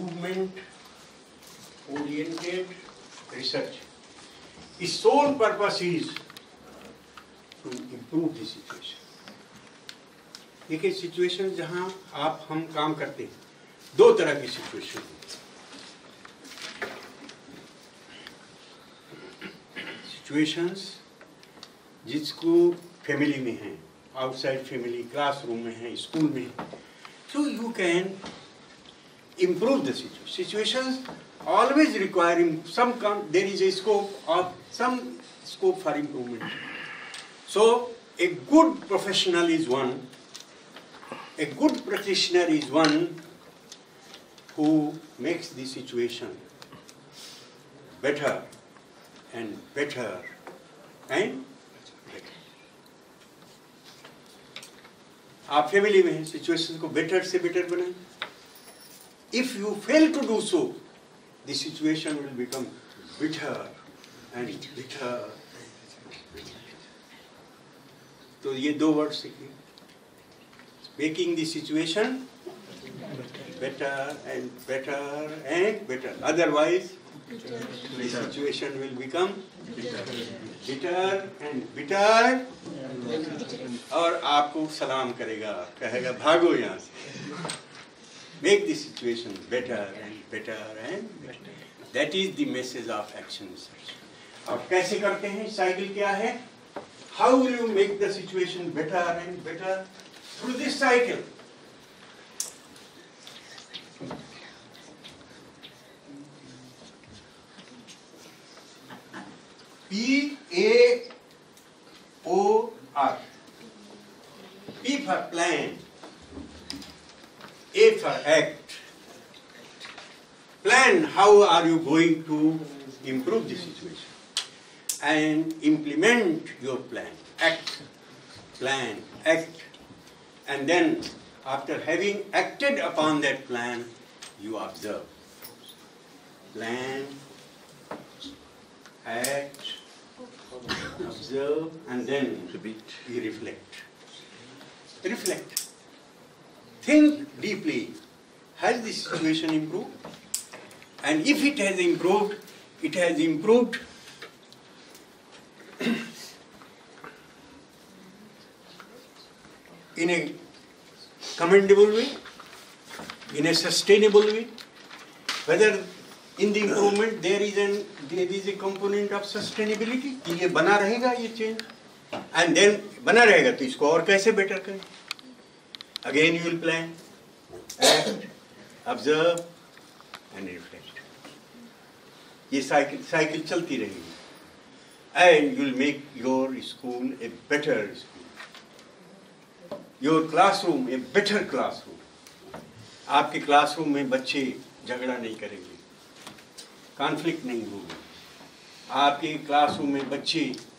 improvement-oriented research. Its sole purpose is to improve the situation. देखिए situation जहाँ आप हम काम करते हैं, दो तरह की सिचुएशन सिचुएशंस जिसको फैमिली में हैं, आउटसाइड फैमिली, क्लासरूम में है, स्कूल में है. So you can improve the situation. Situations always require some, there is a scope of some scope for improvement. So a good professional is one, a good practitioner is one who makes the situation better and better and better. आप family में हैं, situation को better से better बनाएं. If you fail to do so, the situation will become bitter and bitter. तो ये दो word सीखिए. Making the situation better and better and better. Otherwise, the situation will become bitter and bitter. और आपको सलाम करेगा, कहेगा भागो यहाँ से. Make the situation better and better and better. That is the message of action research. और कैसे करते हैं? साइकिल क्या है? How will you make the situation better and better? Through this cycle. P A O R. P for plan. A for act. Plan how are you going to improve the situation. And implement your plan. Act, plan, act. And then after having acted upon that plan, you observe. Plan, act, observe, and then you reflect. Reflect. Think deeply. Has the situation improved? And if it has improved, it has improved in a commendable way, in a sustainable way. Whether in the improvement there is an there is a component of sustainability कि ये बना रहेगा ये change, and then बना रहेगा तो इसको और कैसे better करें. Again you will plan, act, observe, and reflect. ये cycle cycle चलती रहेगी, and you will make your school a better school, your classroom a better classroom. आपके क्लासरूम में बच्चे झगड़ा नहीं करेंगे, कॉन्फ्लिक्ट नहीं होगी. आपके क्लासरूम में बच्चे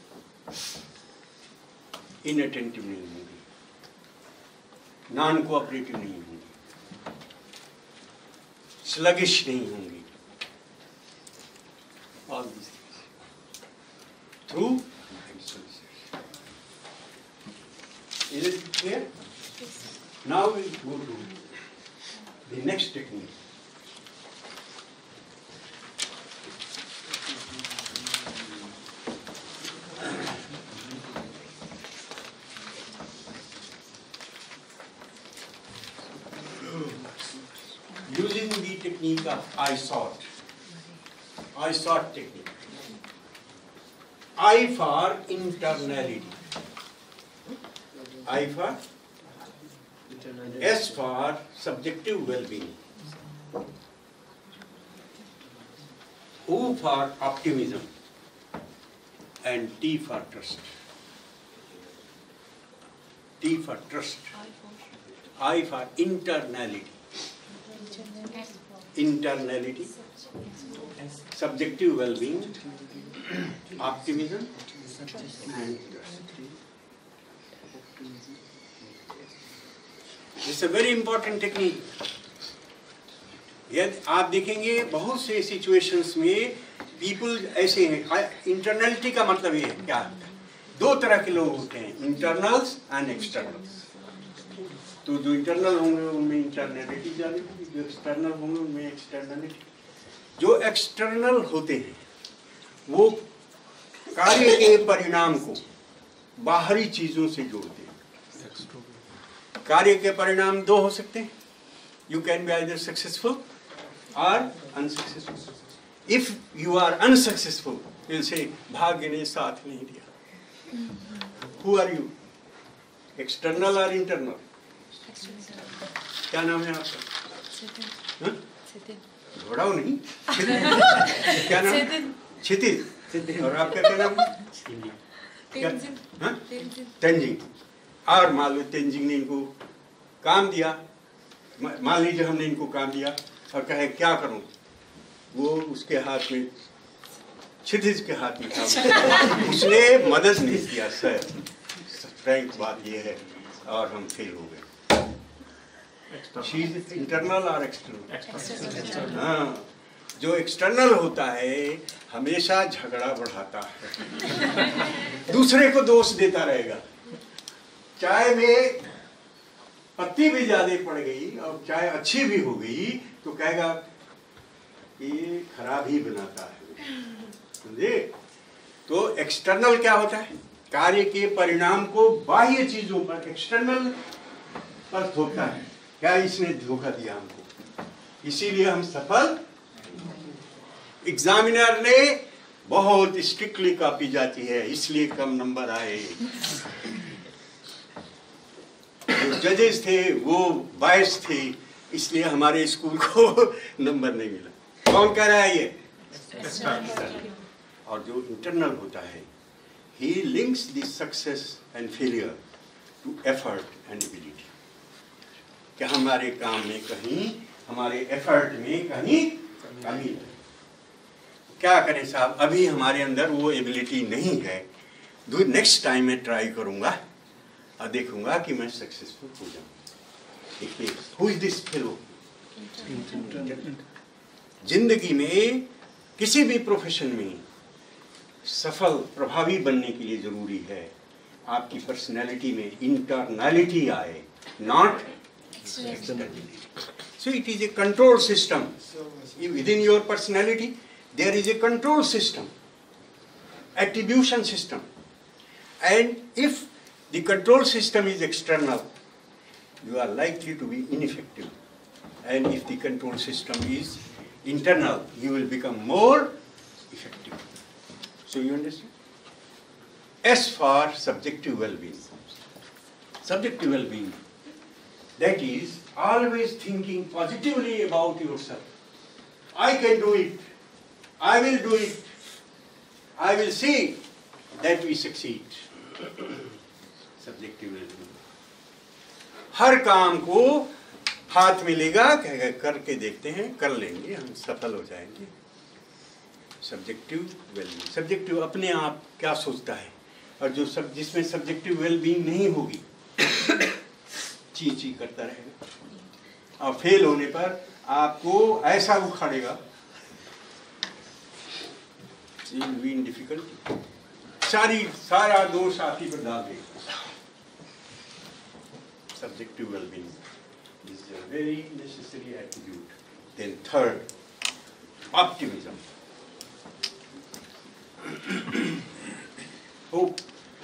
इनअटेंटिव नहीं होंगे, नॉन कोऑपरेटिव नहीं होंगे, स्लगिश नहीं होंगे. All these things through exercise. Is it clear? Now we go to the next technique. Using the technique of I sort. I sort technique. I for internality. I for S for subjective well-being. O for optimism. And T for trust. T for trust. I for internality. Internality. Subjective well-being, optimism, and trust. It's a very important technique. यदि आप देखेंगे बहुत से situations में people ऐसे हैं. इंटरनलिटी का मतलब ये है क्या? दो तरह के लोग होते हैं, इंटरनल्स एंड एक्सटर्नल्स. तो जो इंटरनल होंगे उनमें इंटरनलिटी जानी, जो एक्सटर्नल होंगे उनमें एक्सटर्नलिटी. जो एक्सटर्नल होते हैं वो कार्य के परिणाम को बाहरी चीजों से जोड़ते हैं. कार्य के परिणाम दो हो सकते हैं. You can be either successful और unsuccessful. If you are unsuccessful you will say भाग्य ने साथ नहीं दिया. हु आर यू, एक्सटर्नल और इंटरनल? क्या नाम है आपका? घोड़ा नहीं. क्या नाम? क्षितिज. और आपका क्या नाम है? तेंजिंग. और मान लो तेंजिंग ने इनको काम दिया. मान लीजिए हमने इनको काम दिया और कहे क्या करूं, वो उसके हाथ में, क्षितिज के हाथ में काम. उसने मदद नहीं किया. सर फ्रैंक बात ये है, और हम फेल हो गए. She is internal or external? हाँ, जो एक्सटर्नल होता है हमेशा झगड़ा बढ़ाता है, दूसरे को दोष देता रहेगा. चाय में पत्ती भी ज्यादा पड़ गई और चाय अच्छी भी हो गई तो कहेगा ये खराब ही बनाता है. समझे? तो एक्सटर्नल क्या होता है? कार्य के परिणाम को बाह्य चीजों पर, एक्सटर्नल पर थोपता है. क्या इसने धोखा दिया हमको, इसीलिए हम सफल. एग्जामिनर ने बहुत स्ट्रिक्टली कॉपी जाती है, इसलिए कम नंबर आए। जो जजेस थे वो बायस थे, इसलिए हमारे स्कूल को नंबर नहीं मिला। कौन कह रहा है ये? और जो इंटरनल होता है, he links the success and failure to effort and ability. कि हमारे काम में कहीं, हमारे एफर्ट में कहीं कमी है। क्या करें साहब, अभी हमारे अंदर वो एबिलिटी नहीं है, दो नेक्स्ट टाइम मैं ट्राई करूंगा और देखूंगा कि मैं सक्सेसफुल हो जाऊँ। देखिए, हु इज दिस फेलो? जिंदगी में किसी भी प्रोफेशन में सफल प्रभावी बनने के लिए जरूरी है आपकी पर्सनैलिटी में इंटरनैलिटी आए, not externality. So it is a control system within your personality. There is a control system, attribution system, and if the control system is external, you are likely to be ineffective, and if the control system is internal, you will become more effective. So you understand? As for subjective well-being, subjective well-being, that is always thinking positively about yourself. I can do it, I will do it, I will see that we succeed. Subjective well-being. हर काम को हाथ मिलेगा, कहेगा करके देखते हैं, कर लेंगे, हम सफल हो जाएंगे। सब्जेक्टिव वेलबींग, सब्जेक्टिव अपने आप क्या सोचता है, और जो सब जिसमें सब्जेक्टिव वेलबींग नहीं होगी ची ची करता रहेगा, और फेल होने पर आपको ऐसा उखाड़ेगा, डिफिकल्टी, सारी सारा दोष आप ही पर डाल देगा। Subjective well-being is a very necessary attribute. Then third, optimism. Hope.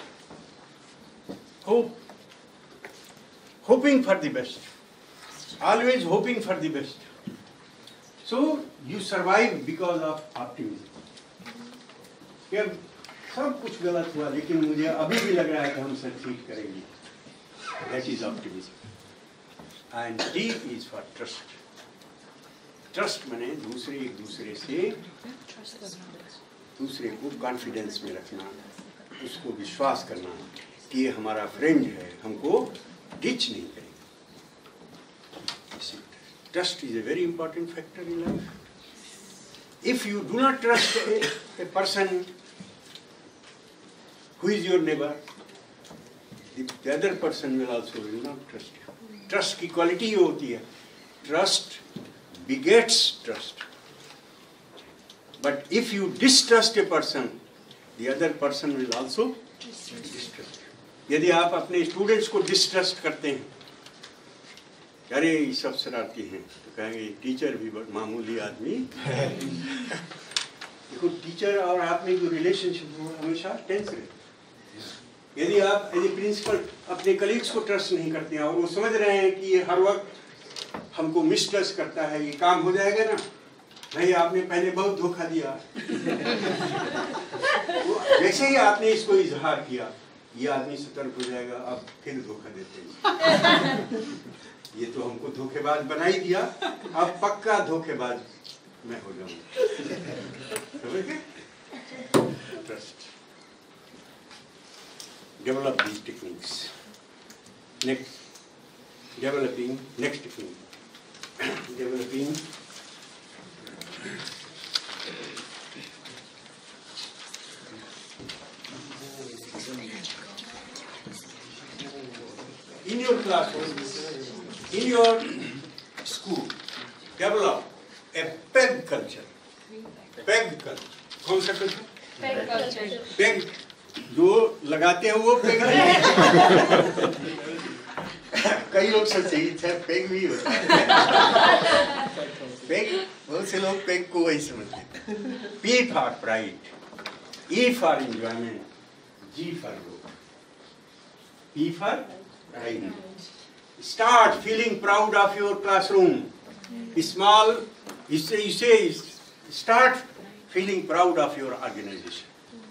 Hope. Hoping for the best. Always hoping for the best. So you survive because of optimism. क्या सब कुछ गलत हुआ, लेकिन मुझे अभी भी लग रहा है कि हम सक्सीड करेंगे। That is optimism. And D is for trust. Trust माने दूसरे एक दूसरे से दूसरे को कॉन्फिडेंस में रखना, उसको विश्वास करना कि ये हमारा फ्रेंड है, हमको डिच नहीं करेगा। Trust is a very important factor in life. If you do not trust a, a person who is your neighbor, the other person will also will not trust you. Trust की quality ये होती है, trust begets trust. But if you distrust a person, the other person will also distrust you. यदि आप अपने students को distrust करते हैं, अरे ये सब शरारती हैं, तो कहेंगे टीचर भी मामूली आदमी है। देखो, टीचर और आप में जो रिलेशनशिप हो हमेशा टेंस रहता है। यदि आप यदि प्रिंसिपल अपने कलीग्स को ट्रस्ट नहीं करते हैं और वो समझ रहे हैं कि ये हर वक्त हमको मिसट्रस्ट करता है, ये काम हो जाएगा ना, नहीं आपने पहले बहुत धोखा दिया। जैसे ही आपने इसको इजहार किया, ये आदमी सतर्क हो जाएगा, अब फिर धोखा देते हैं। ये तो हमको धोखेबाज बना ही दिया, अब पक्का धोखेबाज मैं हो जाऊंगा। Trust. Develop these techniques. Next, developing, next technique, developing in your classroom, in your school, develop a peg culture. Peg culture. कौन सा culture? Peg culture. Peg जो लगाते हैं वो पेग नहीं। कई लोग सोचते हैं पेग भी होता है। पेग, बहुत से लोग पेग को वही समझते हैं। P for pride, E for enjoyment, G for growth. P for pride. Start feeling proud of your classroom. Small, you say, you say, start feeling proud of your organization.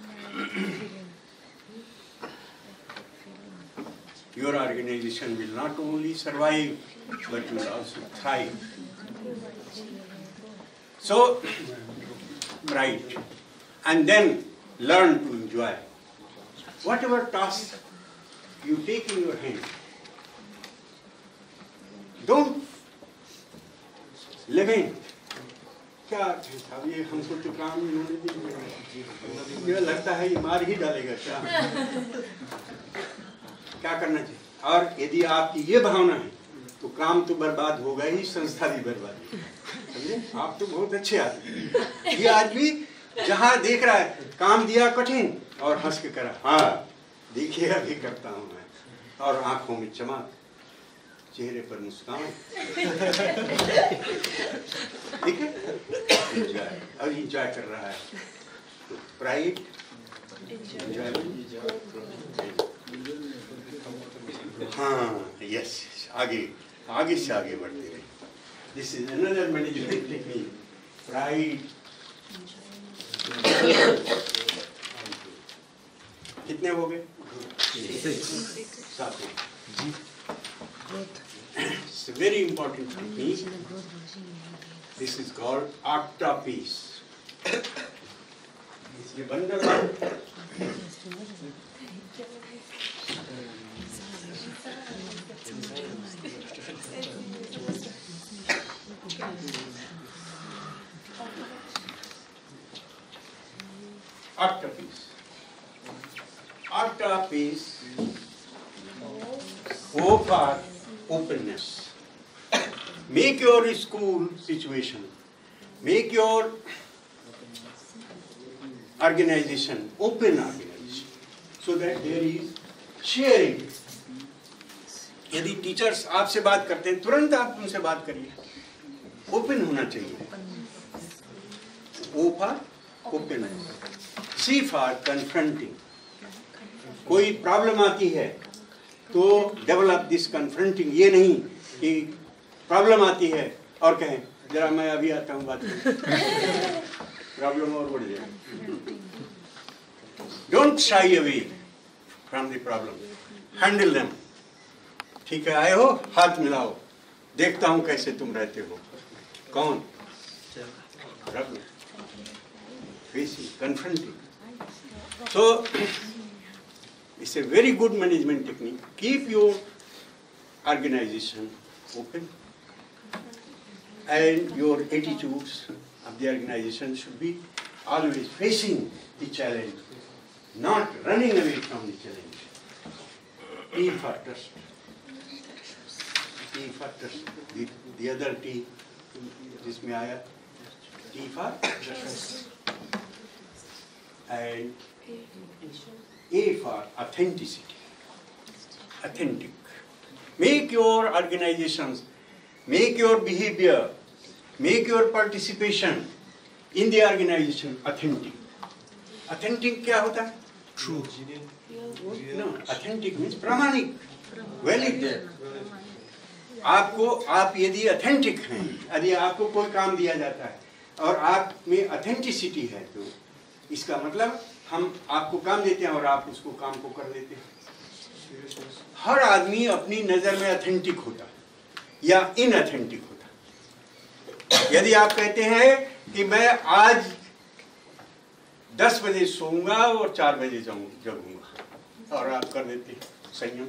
Your organization will not only survive, but will also thrive. So, pride. And then learn to enjoy. Whatever task you take in your hand, don't lament. क्या अब ये हमको तो काम इन्होंने दी, मुझे लगता है ये मार ही डालेगा क्या क्या करना चाहिए? और यदि आपकी ये भावना है तो काम तो बर्बाद होगा ही, संस्था भी बर्बाद होगी। समझे? आप तो बहुत अच्छे आदमी। ये आदमी जहाँ देख रहा है काम दिया कठिन और हंस के करा, हाँ देखिए अभी करता हूँ मैं, और आंखों में चमक, चेहरे पर मुस्कान, ठीक है, एंजॉय, और एंजॉय कर रहा है। प्राइड, हाँ, यस, आगे आगे से आगे बढ़ते रहे। This is another management technique, pride. कितने हो गए? सात। It's a very important technique. This is called octapiece. ये bundle octapiece. Octapiece. O for openness. Make your school situation, make your organization open organization, so that there is sharing. यदि teachers आपसे बात करते हैं तुरंत आप उनसे बात करिए, ओपन होना चाहिए। O for openness, C for confronting. कोई प्रॉब्लम आती है तो डेवलप दिस कन्फ्रंटिंग, ये नहीं कि प्रॉब्लम आती है और कहें जरा मैं अभी आता हूँ बात करें, प्रॉब्लम और बढ़ जाए। Don't shy away from the problem, handle them. ठीक है, आए हो, हाथ मिलाओ, देखता हूँ कैसे तुम रहते हो। कौन? Problem, facing, confronting. So it's a very good management technique. Keep your organization open, and your attitudes of the organization should be always facing the challenge, not running away from the challenge. T for trust. T for trust. The, the other T, जिसमें आया, T for trust. And A for authenticity. Authentic. Make your organizations, make your behavior, make your participation in the organization authentic. Authentic क्या होता है? True. No, authentic means प्रामाणिक, valid. आपको, आप यदि authentic हैं, यदि आपको कोई काम दिया जाता है और आप में authenticity है, तो इसका मतलब हम आपको काम देते हैं और आप उसको काम को कर देते हैं। हर आदमी अपनी नजर में अथेंटिक होता है या इनअथेंटिक होता है। यदि आप कहते हैं कि मैं आज दस बजे सोऊंगा और चार बजे जाऊंगा जगूंगा, और आप कर देते हैं संयम।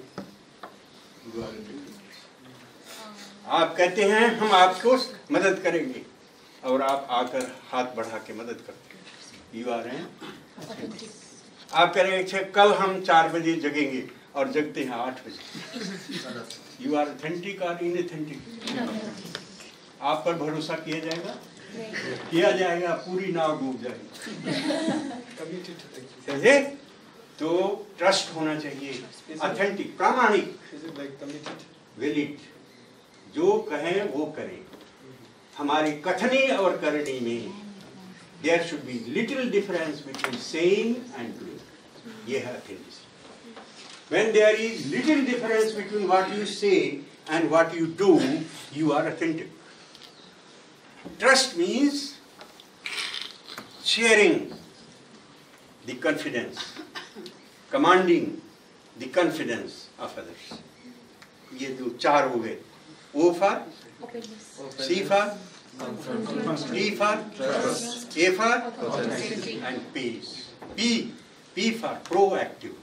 आप कहते हैं हम आपको मदद करेंगे और आप आकर हाथ बढ़ा के मदद करते हैं, यू आर हैं। आप कह रहे हैं कल हम चार बजे जगेंगे और जगते हैं आठ बजे, यू आर ऑथेंटिक और इनऑथेंटिक। आप पर भरोसा किया जाएगा? किया जाएगा, पूरी नाव डूब जाएगी। समझे? तो ट्रस्ट होना चाहिए, ऑथेंटिक, प्रामाणिक, वैलिड, जो कहें वो करें। हमारी कथनी और करनी में there should be little difference between saying and doing. ये है authenticity. When there is little difference between what you say and what you do, you are authentic. Trust means sharing the confidence, commanding the confidence of others. ये जो चार हो गए, O for, C for, T for, A for, and P. P, P for proactive.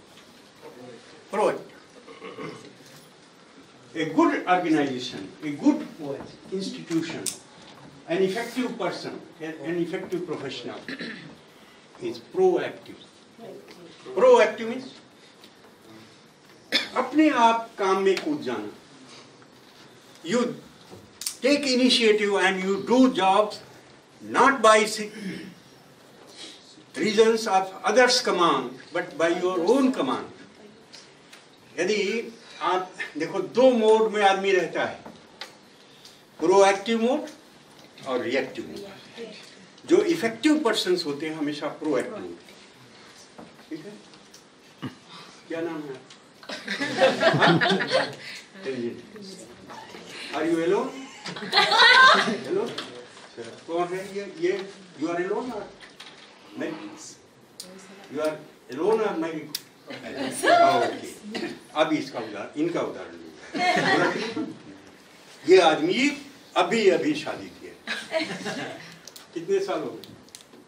Proactive. A good organization, a good institution, an effective person, an effective professional is proactive. Proactive means अपने आप काम में कूद जाना. You take initiative and you do jobs not by reasons of others' command, but by your own command. यदि आप देखो दो मोड में आदमी रहता है, प्रोएक्टिव मोड और रिएक्टिव मोड. जो इफेक्टिव पर्सन्स होते हैं हमेशा प्रोएक्टिव होते हैं. ठीक है, क्या नाम है? Are you Elon? हेलो, कौन है ये? ये यू आर एलोन और यू आर एलोन और मैरिड? ओके, अब इसका उदाहरण, इनका उदाहरण. ये आदमी अभी अभी शादी किया. कितने साल हो गए?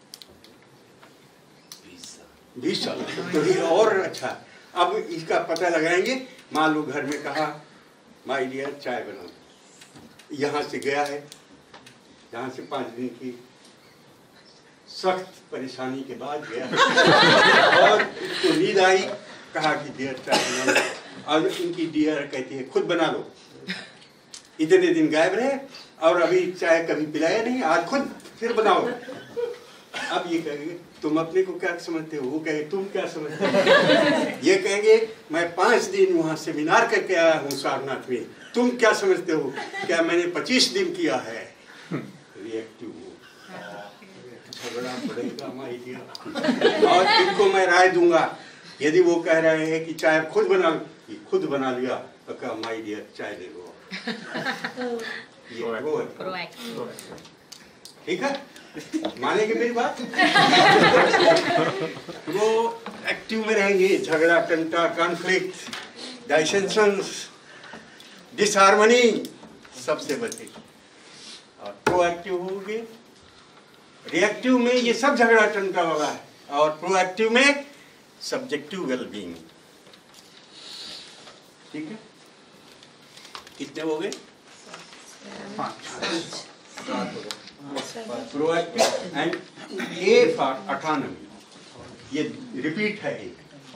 बीस साल. तो ये और अच्छा. अब इसका पता लगाएंगे. मान लो घर में कहा, माय डियर चाय बनाओ. यहाँ से गया है, यहाँ से पाँच दिन की सख्त परेशानी के बाद गया और उसको नींद आई. कहा कि डियर चाय बना लो. और इनकी डियर कहती है खुद बना लो. इतने दिन गायब रहे और अभी चाय कभी पिलाया नहीं, आज खुद फिर बनाओ. अब ये कहेंगे तुम अपने को क्या समझते हो? वो कहेंगे तुम क्या समझते हो? ये कहेंगे मैं पाँच दिन वहाँ सेमिनार करके आया हूँ सारनाथ में, तुम क्या समझते हो? क्या मैंने पच्चीस दिन किया है? रिएक्टिव हो, झगड़ा पड़ेगा माय डियर. और इनको मैं राय दूंगा. यदि वो कह रहे हैं कि चाय खुद बना लो, ये खुद बना लिया तो कहा माय डियर चाय दे दो. ये वो है. ठीक है, मानेंगे मेरी बात? वो एक्टिव में रहेंगे. झगड़ा, टंटा, कॉन्फ्लिक्ट, डाइसेंशंस, डिसहार्मनी सबसे बचे. और प्रोएक्टिव होंगे. रिएक्टिव में ये सब झगड़ा टंटा वाला है और प्रोएक्टिव में सब्जेक्टिव वेलबींग. ठीक है, कितने हो गए? Proactive and A for autonomy. ये रिपीट है. एक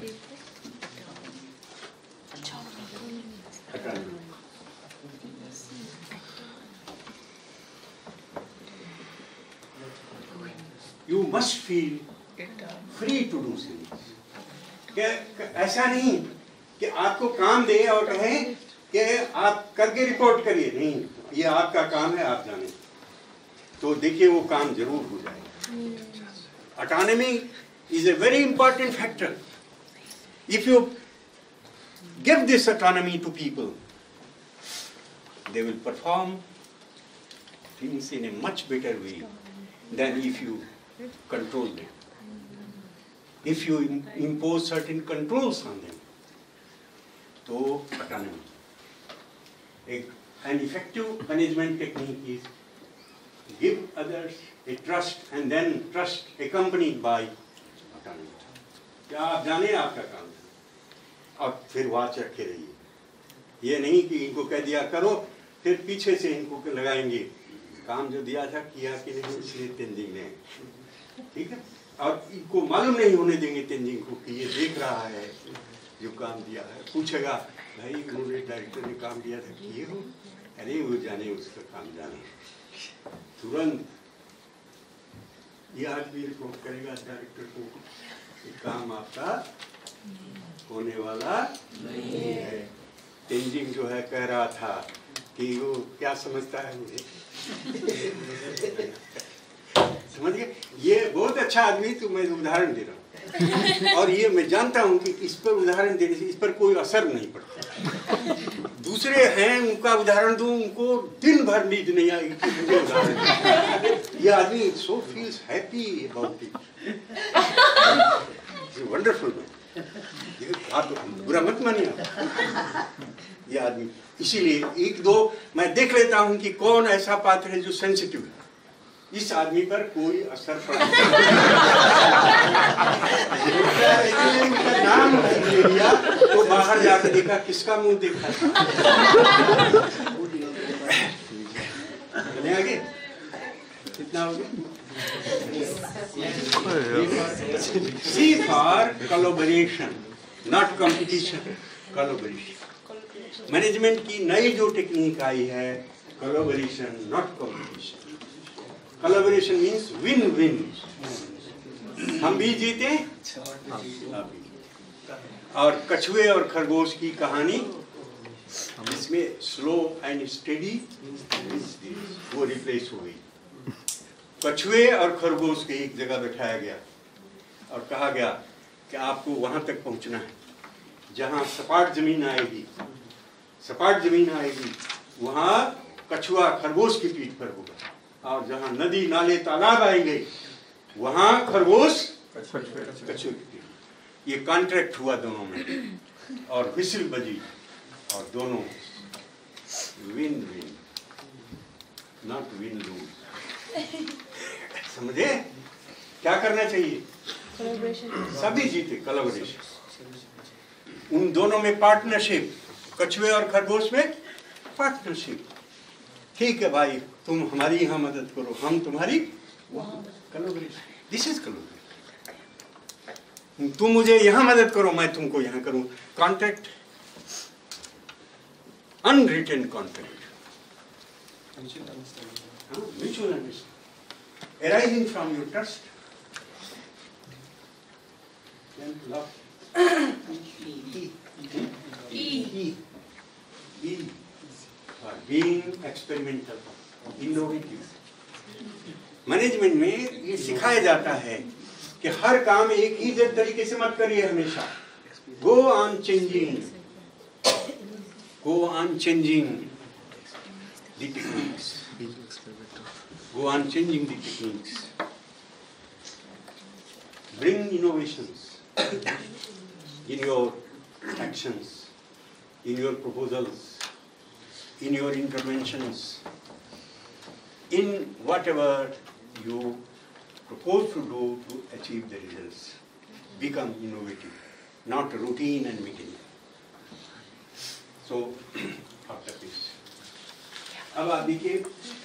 you must feel free to do things. ऐसा नहीं कि आपको काम दे और कहे कि आप करके रिपोर्ट करिए. नहीं, ये आपका काम है, आप जाने. तो देखिए वो काम जरूर हो जाएगा. Autonomy is a very important factor. If you give this autonomy to people, they will perform things in a much better way than if you control them. If you impose certain controls on them, तो autonomy. एक an effective management technique is give others a trust and then trust accompanied by autonomy. क्या आप जाने आपका काम है और फिर वाच रखे रहिए. ये नहीं कि इनको कह दिया करो फिर पीछे से इनको लगाएंगे काम जो दिया था किया कि नहीं, इसलिए तेंजिंग ने. ठीक है, और इनको मालूम नहीं होने देंगे तेंजिंग को कि ये देख रहा है जो काम दिया है. पूछेगा भाई उन्होंने डायरेक्टर ने काम दिया था किए हो? अरे वो जाने उसका काम जाने. तुरंत ये आदमी रिपोर्ट करेगा डायरेक्टर को कि काम आपका होने वाला नहीं है. तेंजिंग जो है कह रहा था कि वो क्या समझता है मुझे. समझ गए? ये बहुत अच्छा आदमी, तो मैं उदाहरण दे रहा हूँ और ये मैं जानता हूँ कि इस पर उदाहरण देने से इस पर कोई असर नहीं पड़ता. दूसरे हैं उनका उदाहरण दूं, उनको दिन भर नींद नहीं आई कि मुझे उदाहरण। ये आदमी so feels happy about it, wonderful man. आप बुरा मत मानिए ये आदमी। इसीलिए एक दो मैं देख लेता हूं कि कौन ऐसा पात्र है जो सेंसिटिव है। इस आदमी पर कोई असर पड़ा नाम नहीं लिया तो बाहर जाकर देखा, किसका मुंह देखा चले आगे। कितना हो गया? C for collaboration, not competition, collaboration. Management की नई जो टेक्निक आई है, collaboration not competition. Collaboration means win win, हम भी जीते आप भी। और कछुए और खरगोश की कहानी, इसमें स्लो एंड स्टेडी वो रिप्लेस हो गई। कछुए और खरगोश के एक जगह बैठाया गया और कहा गया कि आपको वहां तक पहुंचना है जहां सपाट जमीन आएगी, सपाट जमीन आएगी वहां कछुआ खरगोश की पीठ पर होगा, और जहां नदी नाले तालाब आएंगे वहां खरगोश कछुए की पीठ। ये कॉन्ट्रैक्ट हुआ दोनों में और विसिल बजी और दोनों win win, not win lose. समझे क्या करना चाहिए? सभी जीते, कोलैबोरेशन। उन दोनों में पार्टनरशिप, कछुए और खरगोश में पार्टनरशिप। ठीक है भाई, तुम हमारी यहाँ मदद करो, हम तुम्हारी। Collaboration, this is collaboration. तुम मुझे यहाँ मदद करो, मैं तुमको यहाँ करूँ। Contract, unwritten contract, mutual understanding arising from your trust and love. E. E. E. For being experimental, innovative. Management में ये सिखाया जाता है कि हर काम एक ही तरीके से मत करिए हमेशा। Go on changing, go on changing the techniques. Go on changing the techniques. Bring innovations in your actions, in your proposals, in your interventions, in whatever you propose to do to achieve the results. Become innovative, not routine and mechanical. So, after this, अब आप देखिए,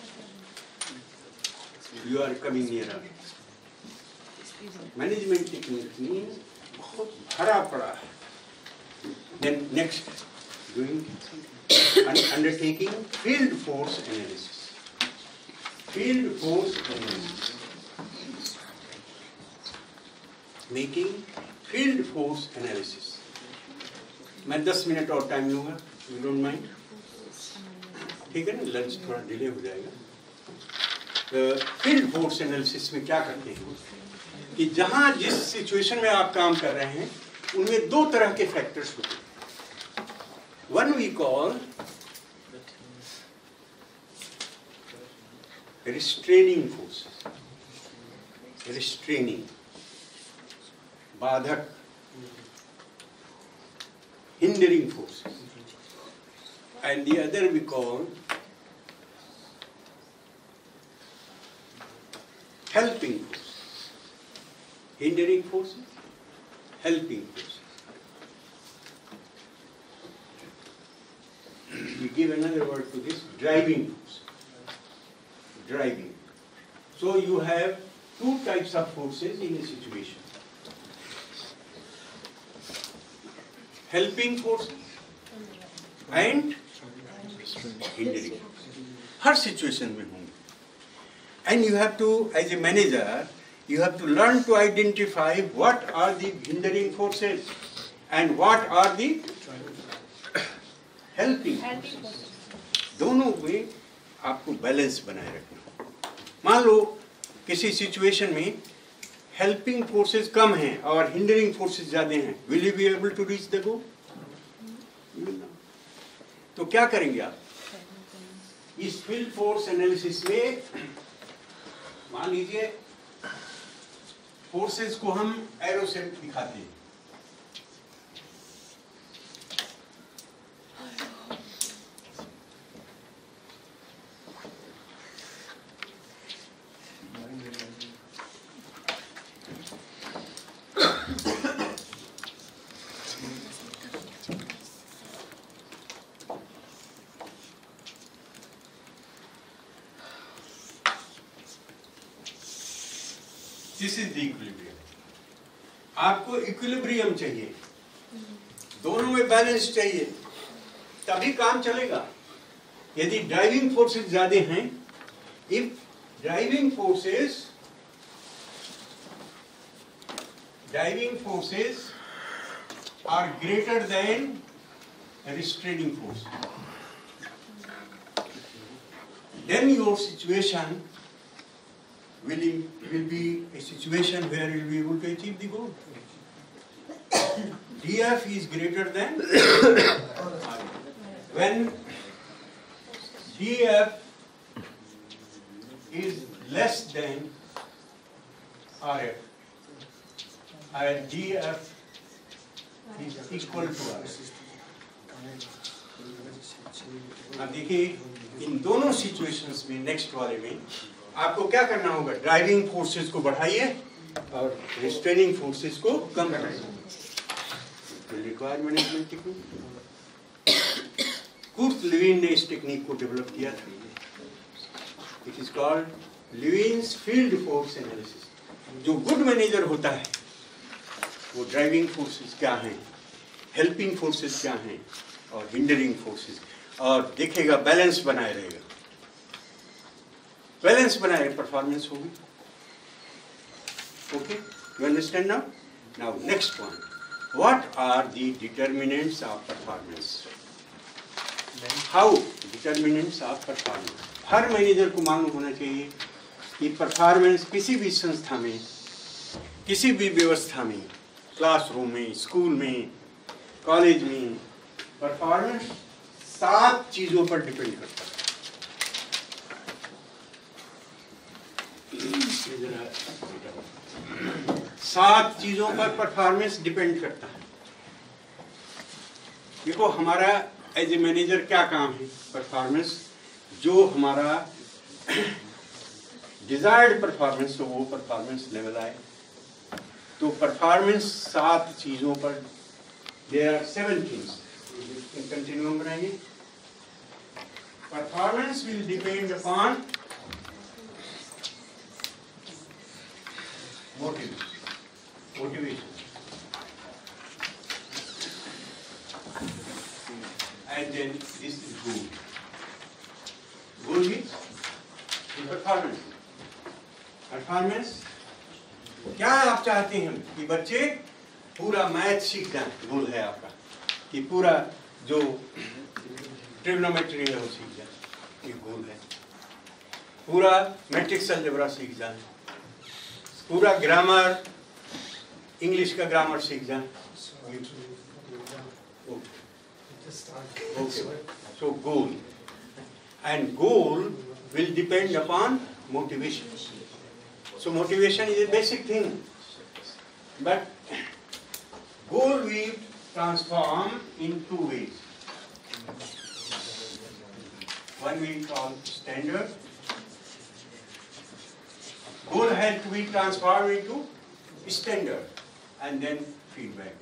you are coming nearer. Management technique में बहुत भरा पड़ा है। Then next, doing undertaking field force analysis. Field force analysis. Making field force analysis. मैं दस मिनट और टाइम लूँगा, you don't mind? ठीक है ना, लंच थोड़ा डिले हो जाएगा। फील्ड फोर्स एनालिसिस में क्या करते हैं कि जहां जिस सिचुएशन में आप काम कर रहे हैं उनमें दो तरह के फैक्टर्स होते हैं। One we call restraining forces, restraining बाधक, hindering forces, and the other we call helping forces, hindering forces, helping forces. We give another word to this, driving force. Driving. So you have two types of forces in a situation. Helping forces and hindering forces. हर situation में होंगे. And you have to, as a manager, you have to learn to identify what are the hindering forces and what are the helping forces. दोनों में आपको balance बनाए रखना। मान लो किसी सिचुएशन में हेल्पिंग फोर्सेस कम हैं और हिंडरिंग फोर्सेस ज्यादा हैं, will you be able to reach the goal? तो क्या करेंगे आप इस फील्ड फोर्स एनालिसिस में, मान लीजिए फोर्सेस को हम एरो से दिखाते हैं। This is the equilibrium. आपको इक्विलिब्रियम चाहिए, दोनों में बैलेंस चाहिए, तभी काम चलेगा। यदि ड्राइविंग फोर्सेस ज्यादा हैं, if driving forces driving forces are greater than restraining force, then your situation will, will be a situation where you will be able to achieve the goal. D F is greater than when D F is less than R F and D F is equal to R F. अब देखिए इन दोनों situations में, next वाले में आपको क्या करना होगा, ड्राइविंग फोर्सेस को बढ़ाइए और रिस्ट्रेनिंग फोर्सेस को कम कराइए। Required management technique, Kurt Lewin ने इस टेक्निक को डेवलप किया था। It is called Lewin's field force analysis. जो गुड मैनेजर होता है वो ड्राइविंग फोर्सेस क्या हैं, हेल्पिंग फोर्सेस क्या हैं और हिंडरिंग फोर्सेस, और देखेगा बैलेंस बनाए रहेगा। बैलेंस बनाए परफॉर्मेंस होगी। Okay, you understand now? Now next point, what are the determinants of performance? How determinants of performance? हर मैनेजर को मालूम होना चाहिए कि परफॉर्मेंस किसी भी संस्था में, किसी भी व्यवस्था में, क्लासरूम में, स्कूल में, कॉलेज में, परफॉर्मेंस सात चीजों पर डिपेंड करता है। सात चीजों पर परफॉर्मेंस डिपेंड करता है। देखो हमारा एज ए मैनेजर क्या काम है, परफॉर्मेंस, जो हमारा डिजायर्ड परफॉर्मेंस हो वो परफॉर्मेंस लेवल आए। तो परफॉर्मेंस सात चीजों पर, there are seven things, continuum बनाएंगे। Performance will depend upon motive motivation and then this is goal. Goal means performance. Performance क्या आप चाहते हैं कि बच्चे पूरा मैथ सीख जाएं, गोल है आपका कि पूरा जो ट्रिग्नोमेट्री है वो सीख जाए, ये गोल है। पूरा मैट्रिक्स अलजेब्रा सीख जाए, पूरा ग्रामर, इंग्लिश का ग्रामर सीख जाए। So goal, and goal will depend upon motivation. So motivation is a basic thing, but goal we transform in two ways. One we call standard. Goal has to be transformed into standard, and then feedback.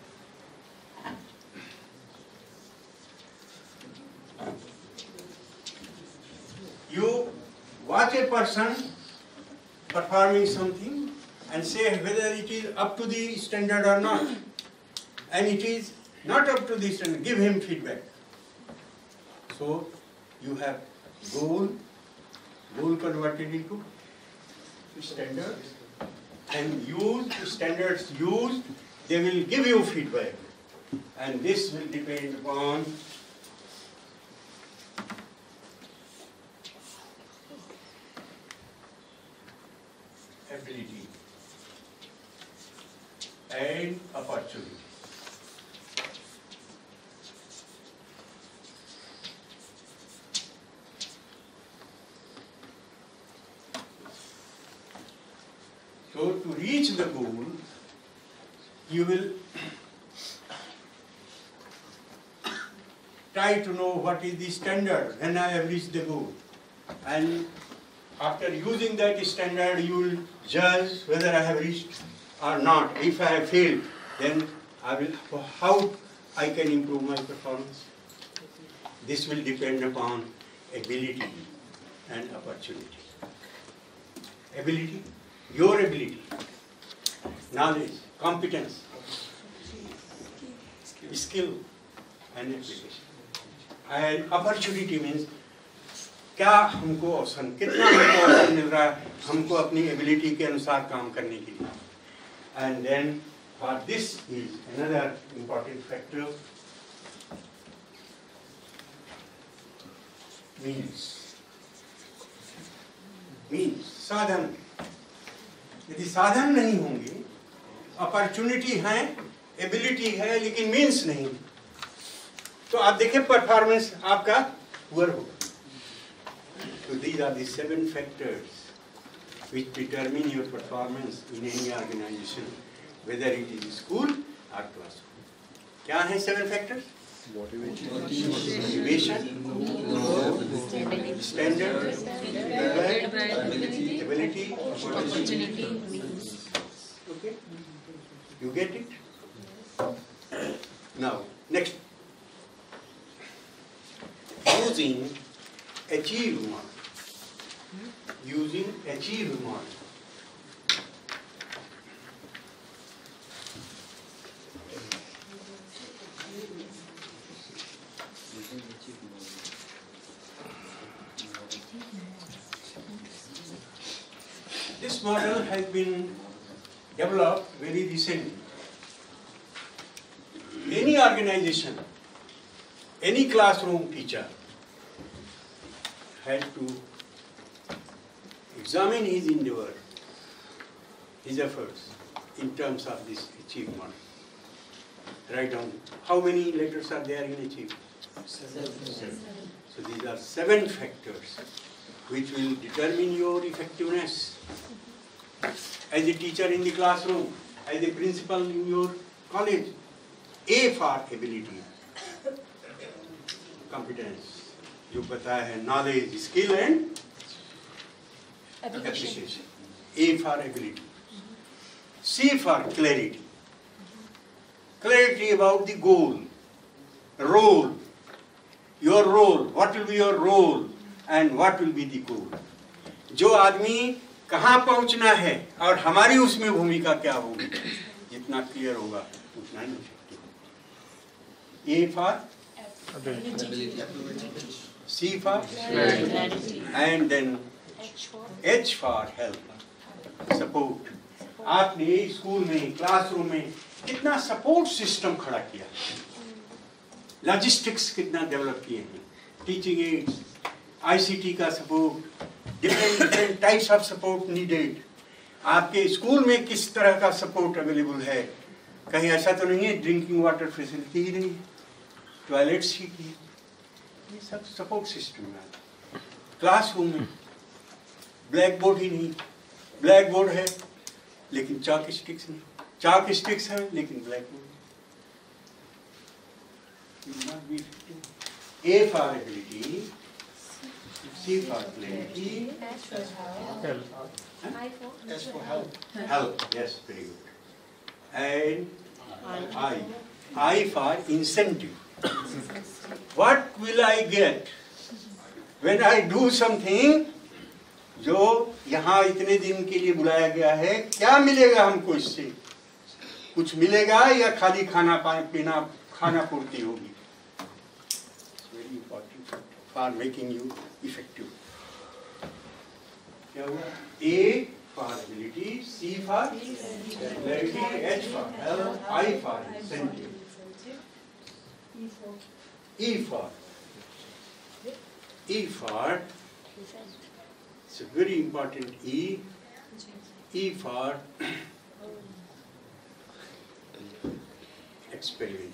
You watch a person performing something and say whether it is up to the standard or not, and it is not up to the standard, give him feedback. So you have goal, goal converted into standard, and used, standards used, they will give you feedback, and this will depend upon ability and opportunity. So to reach the goal, you will try to know what is the standard when I have reached the goal. And after using that standard, you will judge whether I have reached or not. If I have failed, then I will, how I can improve my performance. This will depend upon ability and opportunity. Ability, your ability, knowledge, competence, skill and application. And opportunity means क्या हमको अवसर, कितना हमको अवसर मिल रहा है हमको अपनी एबिलिटी के अनुसार काम करने के लिए. And then for this is another important factor, means. Means साधन. यदि साधन नहीं होंगे, अपॉर्चुनिटी है, एबिलिटी है, लेकिन मीन्स नहीं, तो आप देखें परफॉर्मेंस आपका पुअर होगा. So these are the seven factors which determine your performance in any organization, whether it is school or classroom. क्या हैं seven factors? Motivation, standard, ability, opportunity. Okay, you get it? Now, next, using achieve model. Using achieve model. This model has been developed very recently. Any organization, any classroom teacher had to examine his endeavor, his efforts in terms of this achieve model. Write down how many letters are there in achieve? Seven. Seven. So these are seven factors which will determine your effectiveness as a teacher in the classroom, as a principal in your college. A for ability, competence, जो बताया है knowledge, skill and application. A for ability. C for clarity. Clarity about the goal, role, your role. What will be your role and what will be the goal? जो आदमी कहाँ पहुँचना है और हमारी उसमें भूमिका क्या होगी, जितना क्लियर होगा उतना ही effective. A for ability. C for clarity. And then H for help, support. आपने स्कूल में, क्लासरूम में कितना सपोर्ट सिस्टम खड़ा किया, लॉजिस्टिक्स कितना डेवलप किए हैं, टीचिंग एड्स, आईसीटी का support, different different types of support needed. आपके स्कूल में किस तरह का सपोर्ट अवेलेबल है. कहीं ऐसा तो नहीं है ड्रिंकिंग वाटर फैसिलिटी ही नहीं, टॉयलेट्स ही की, ये सब सपोर्ट सिस्टम है. क्लासरूम में ब्लैक बोर्ड ही नहीं, ब्लैक बोर्ड है लेकिन चॉक स्टिक्स नहीं, चॉक स्टिक्स है लेकिन blackboard. A for ability, C for clarity, S for help. Help, yes, very good. And I, I for incentive. What will I get when I do something? जो यहाँ इतने दिन के लिए बुलाया गया है, क्या मिलेगा हमको इससे? कुछ मिलेगा या खाली खाना पीना खाना पूर्ति होगी? Very important for making you effective. क्या हुआ? A for ability, C for clarity, H for help, I for incentive, E for E for it's a very important E. E for experiment.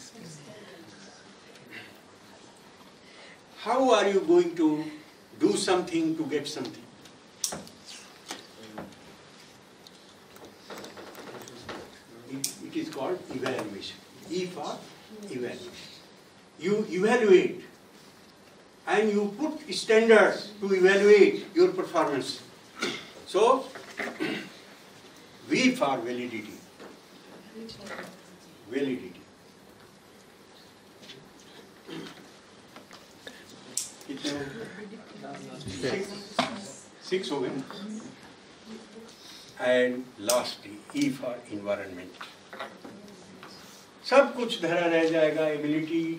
How are you going to do something to get something? evaluation. E for evaluation. You evaluate and you put standards to evaluate your performance. So, V for validity. Validity. कितने हो गए? Six हो गए. And lastly, E for environment. सब कुछ धरा रह जाएगा. Ability,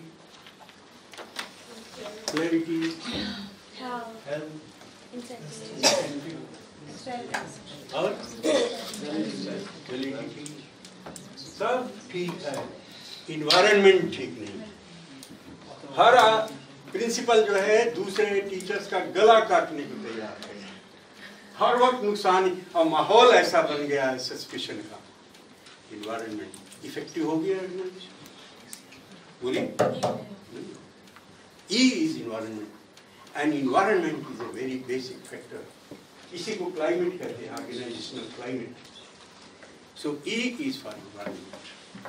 clarity, health, incentive, और validity. सब ठीक है. Environment ठीक नहीं. हर प्रिंसिपल जो है दूसरे टीचर्स का गला काटने को तैयार है. हर वक्त नुकसान और माहौल ऐसा बन गया है सस्पिशन का. इन्वायरमेंट इफेक्टिव हो गया ऑर्गेनाइजेशन. बोलिए. E is environment and environment is a very basic factor. इसी को क्लाइमेट कहते हैं, organisational climate. So E is for environment.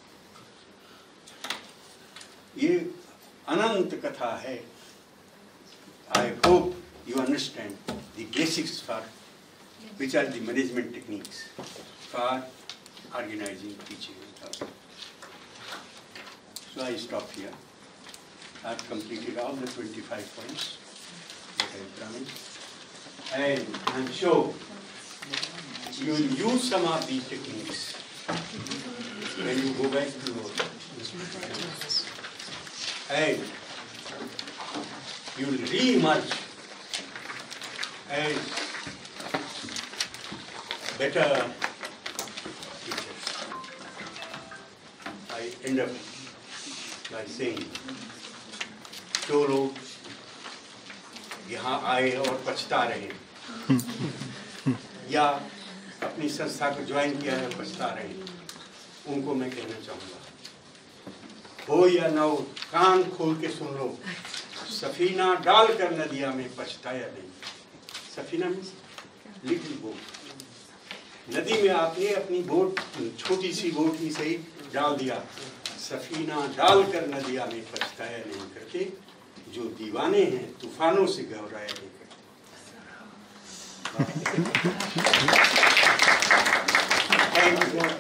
ये अनंत कथा है. I hope you understand the basics for which are the management techniques for organizing teaching and learning. So I stop here. I have completed all the twenty-five points that I promised, and I am sure you will use some of these techniques when you go back to your institution, and you will re-emerge as better teachers. I end up by saying, जो लोग यहाँ आए और पछता रहे या अपनी संस्था को ज्वाइन किया है पछता रहे, उनको मैं कहना चाहूँगा, हो या ना हो, कान खोल के सुन लो. सफीना डाल कर नदिया में पछताया नहीं. सफीना में लिटिल बोट. नदी में आपने अपनी बोट, छोटी सी बोट ही सही, डाल दिया. सफीना डाल कर नदिया में पछताया नहीं करके जो दीवाने हैं तूफानों से घबराया नहीं करते.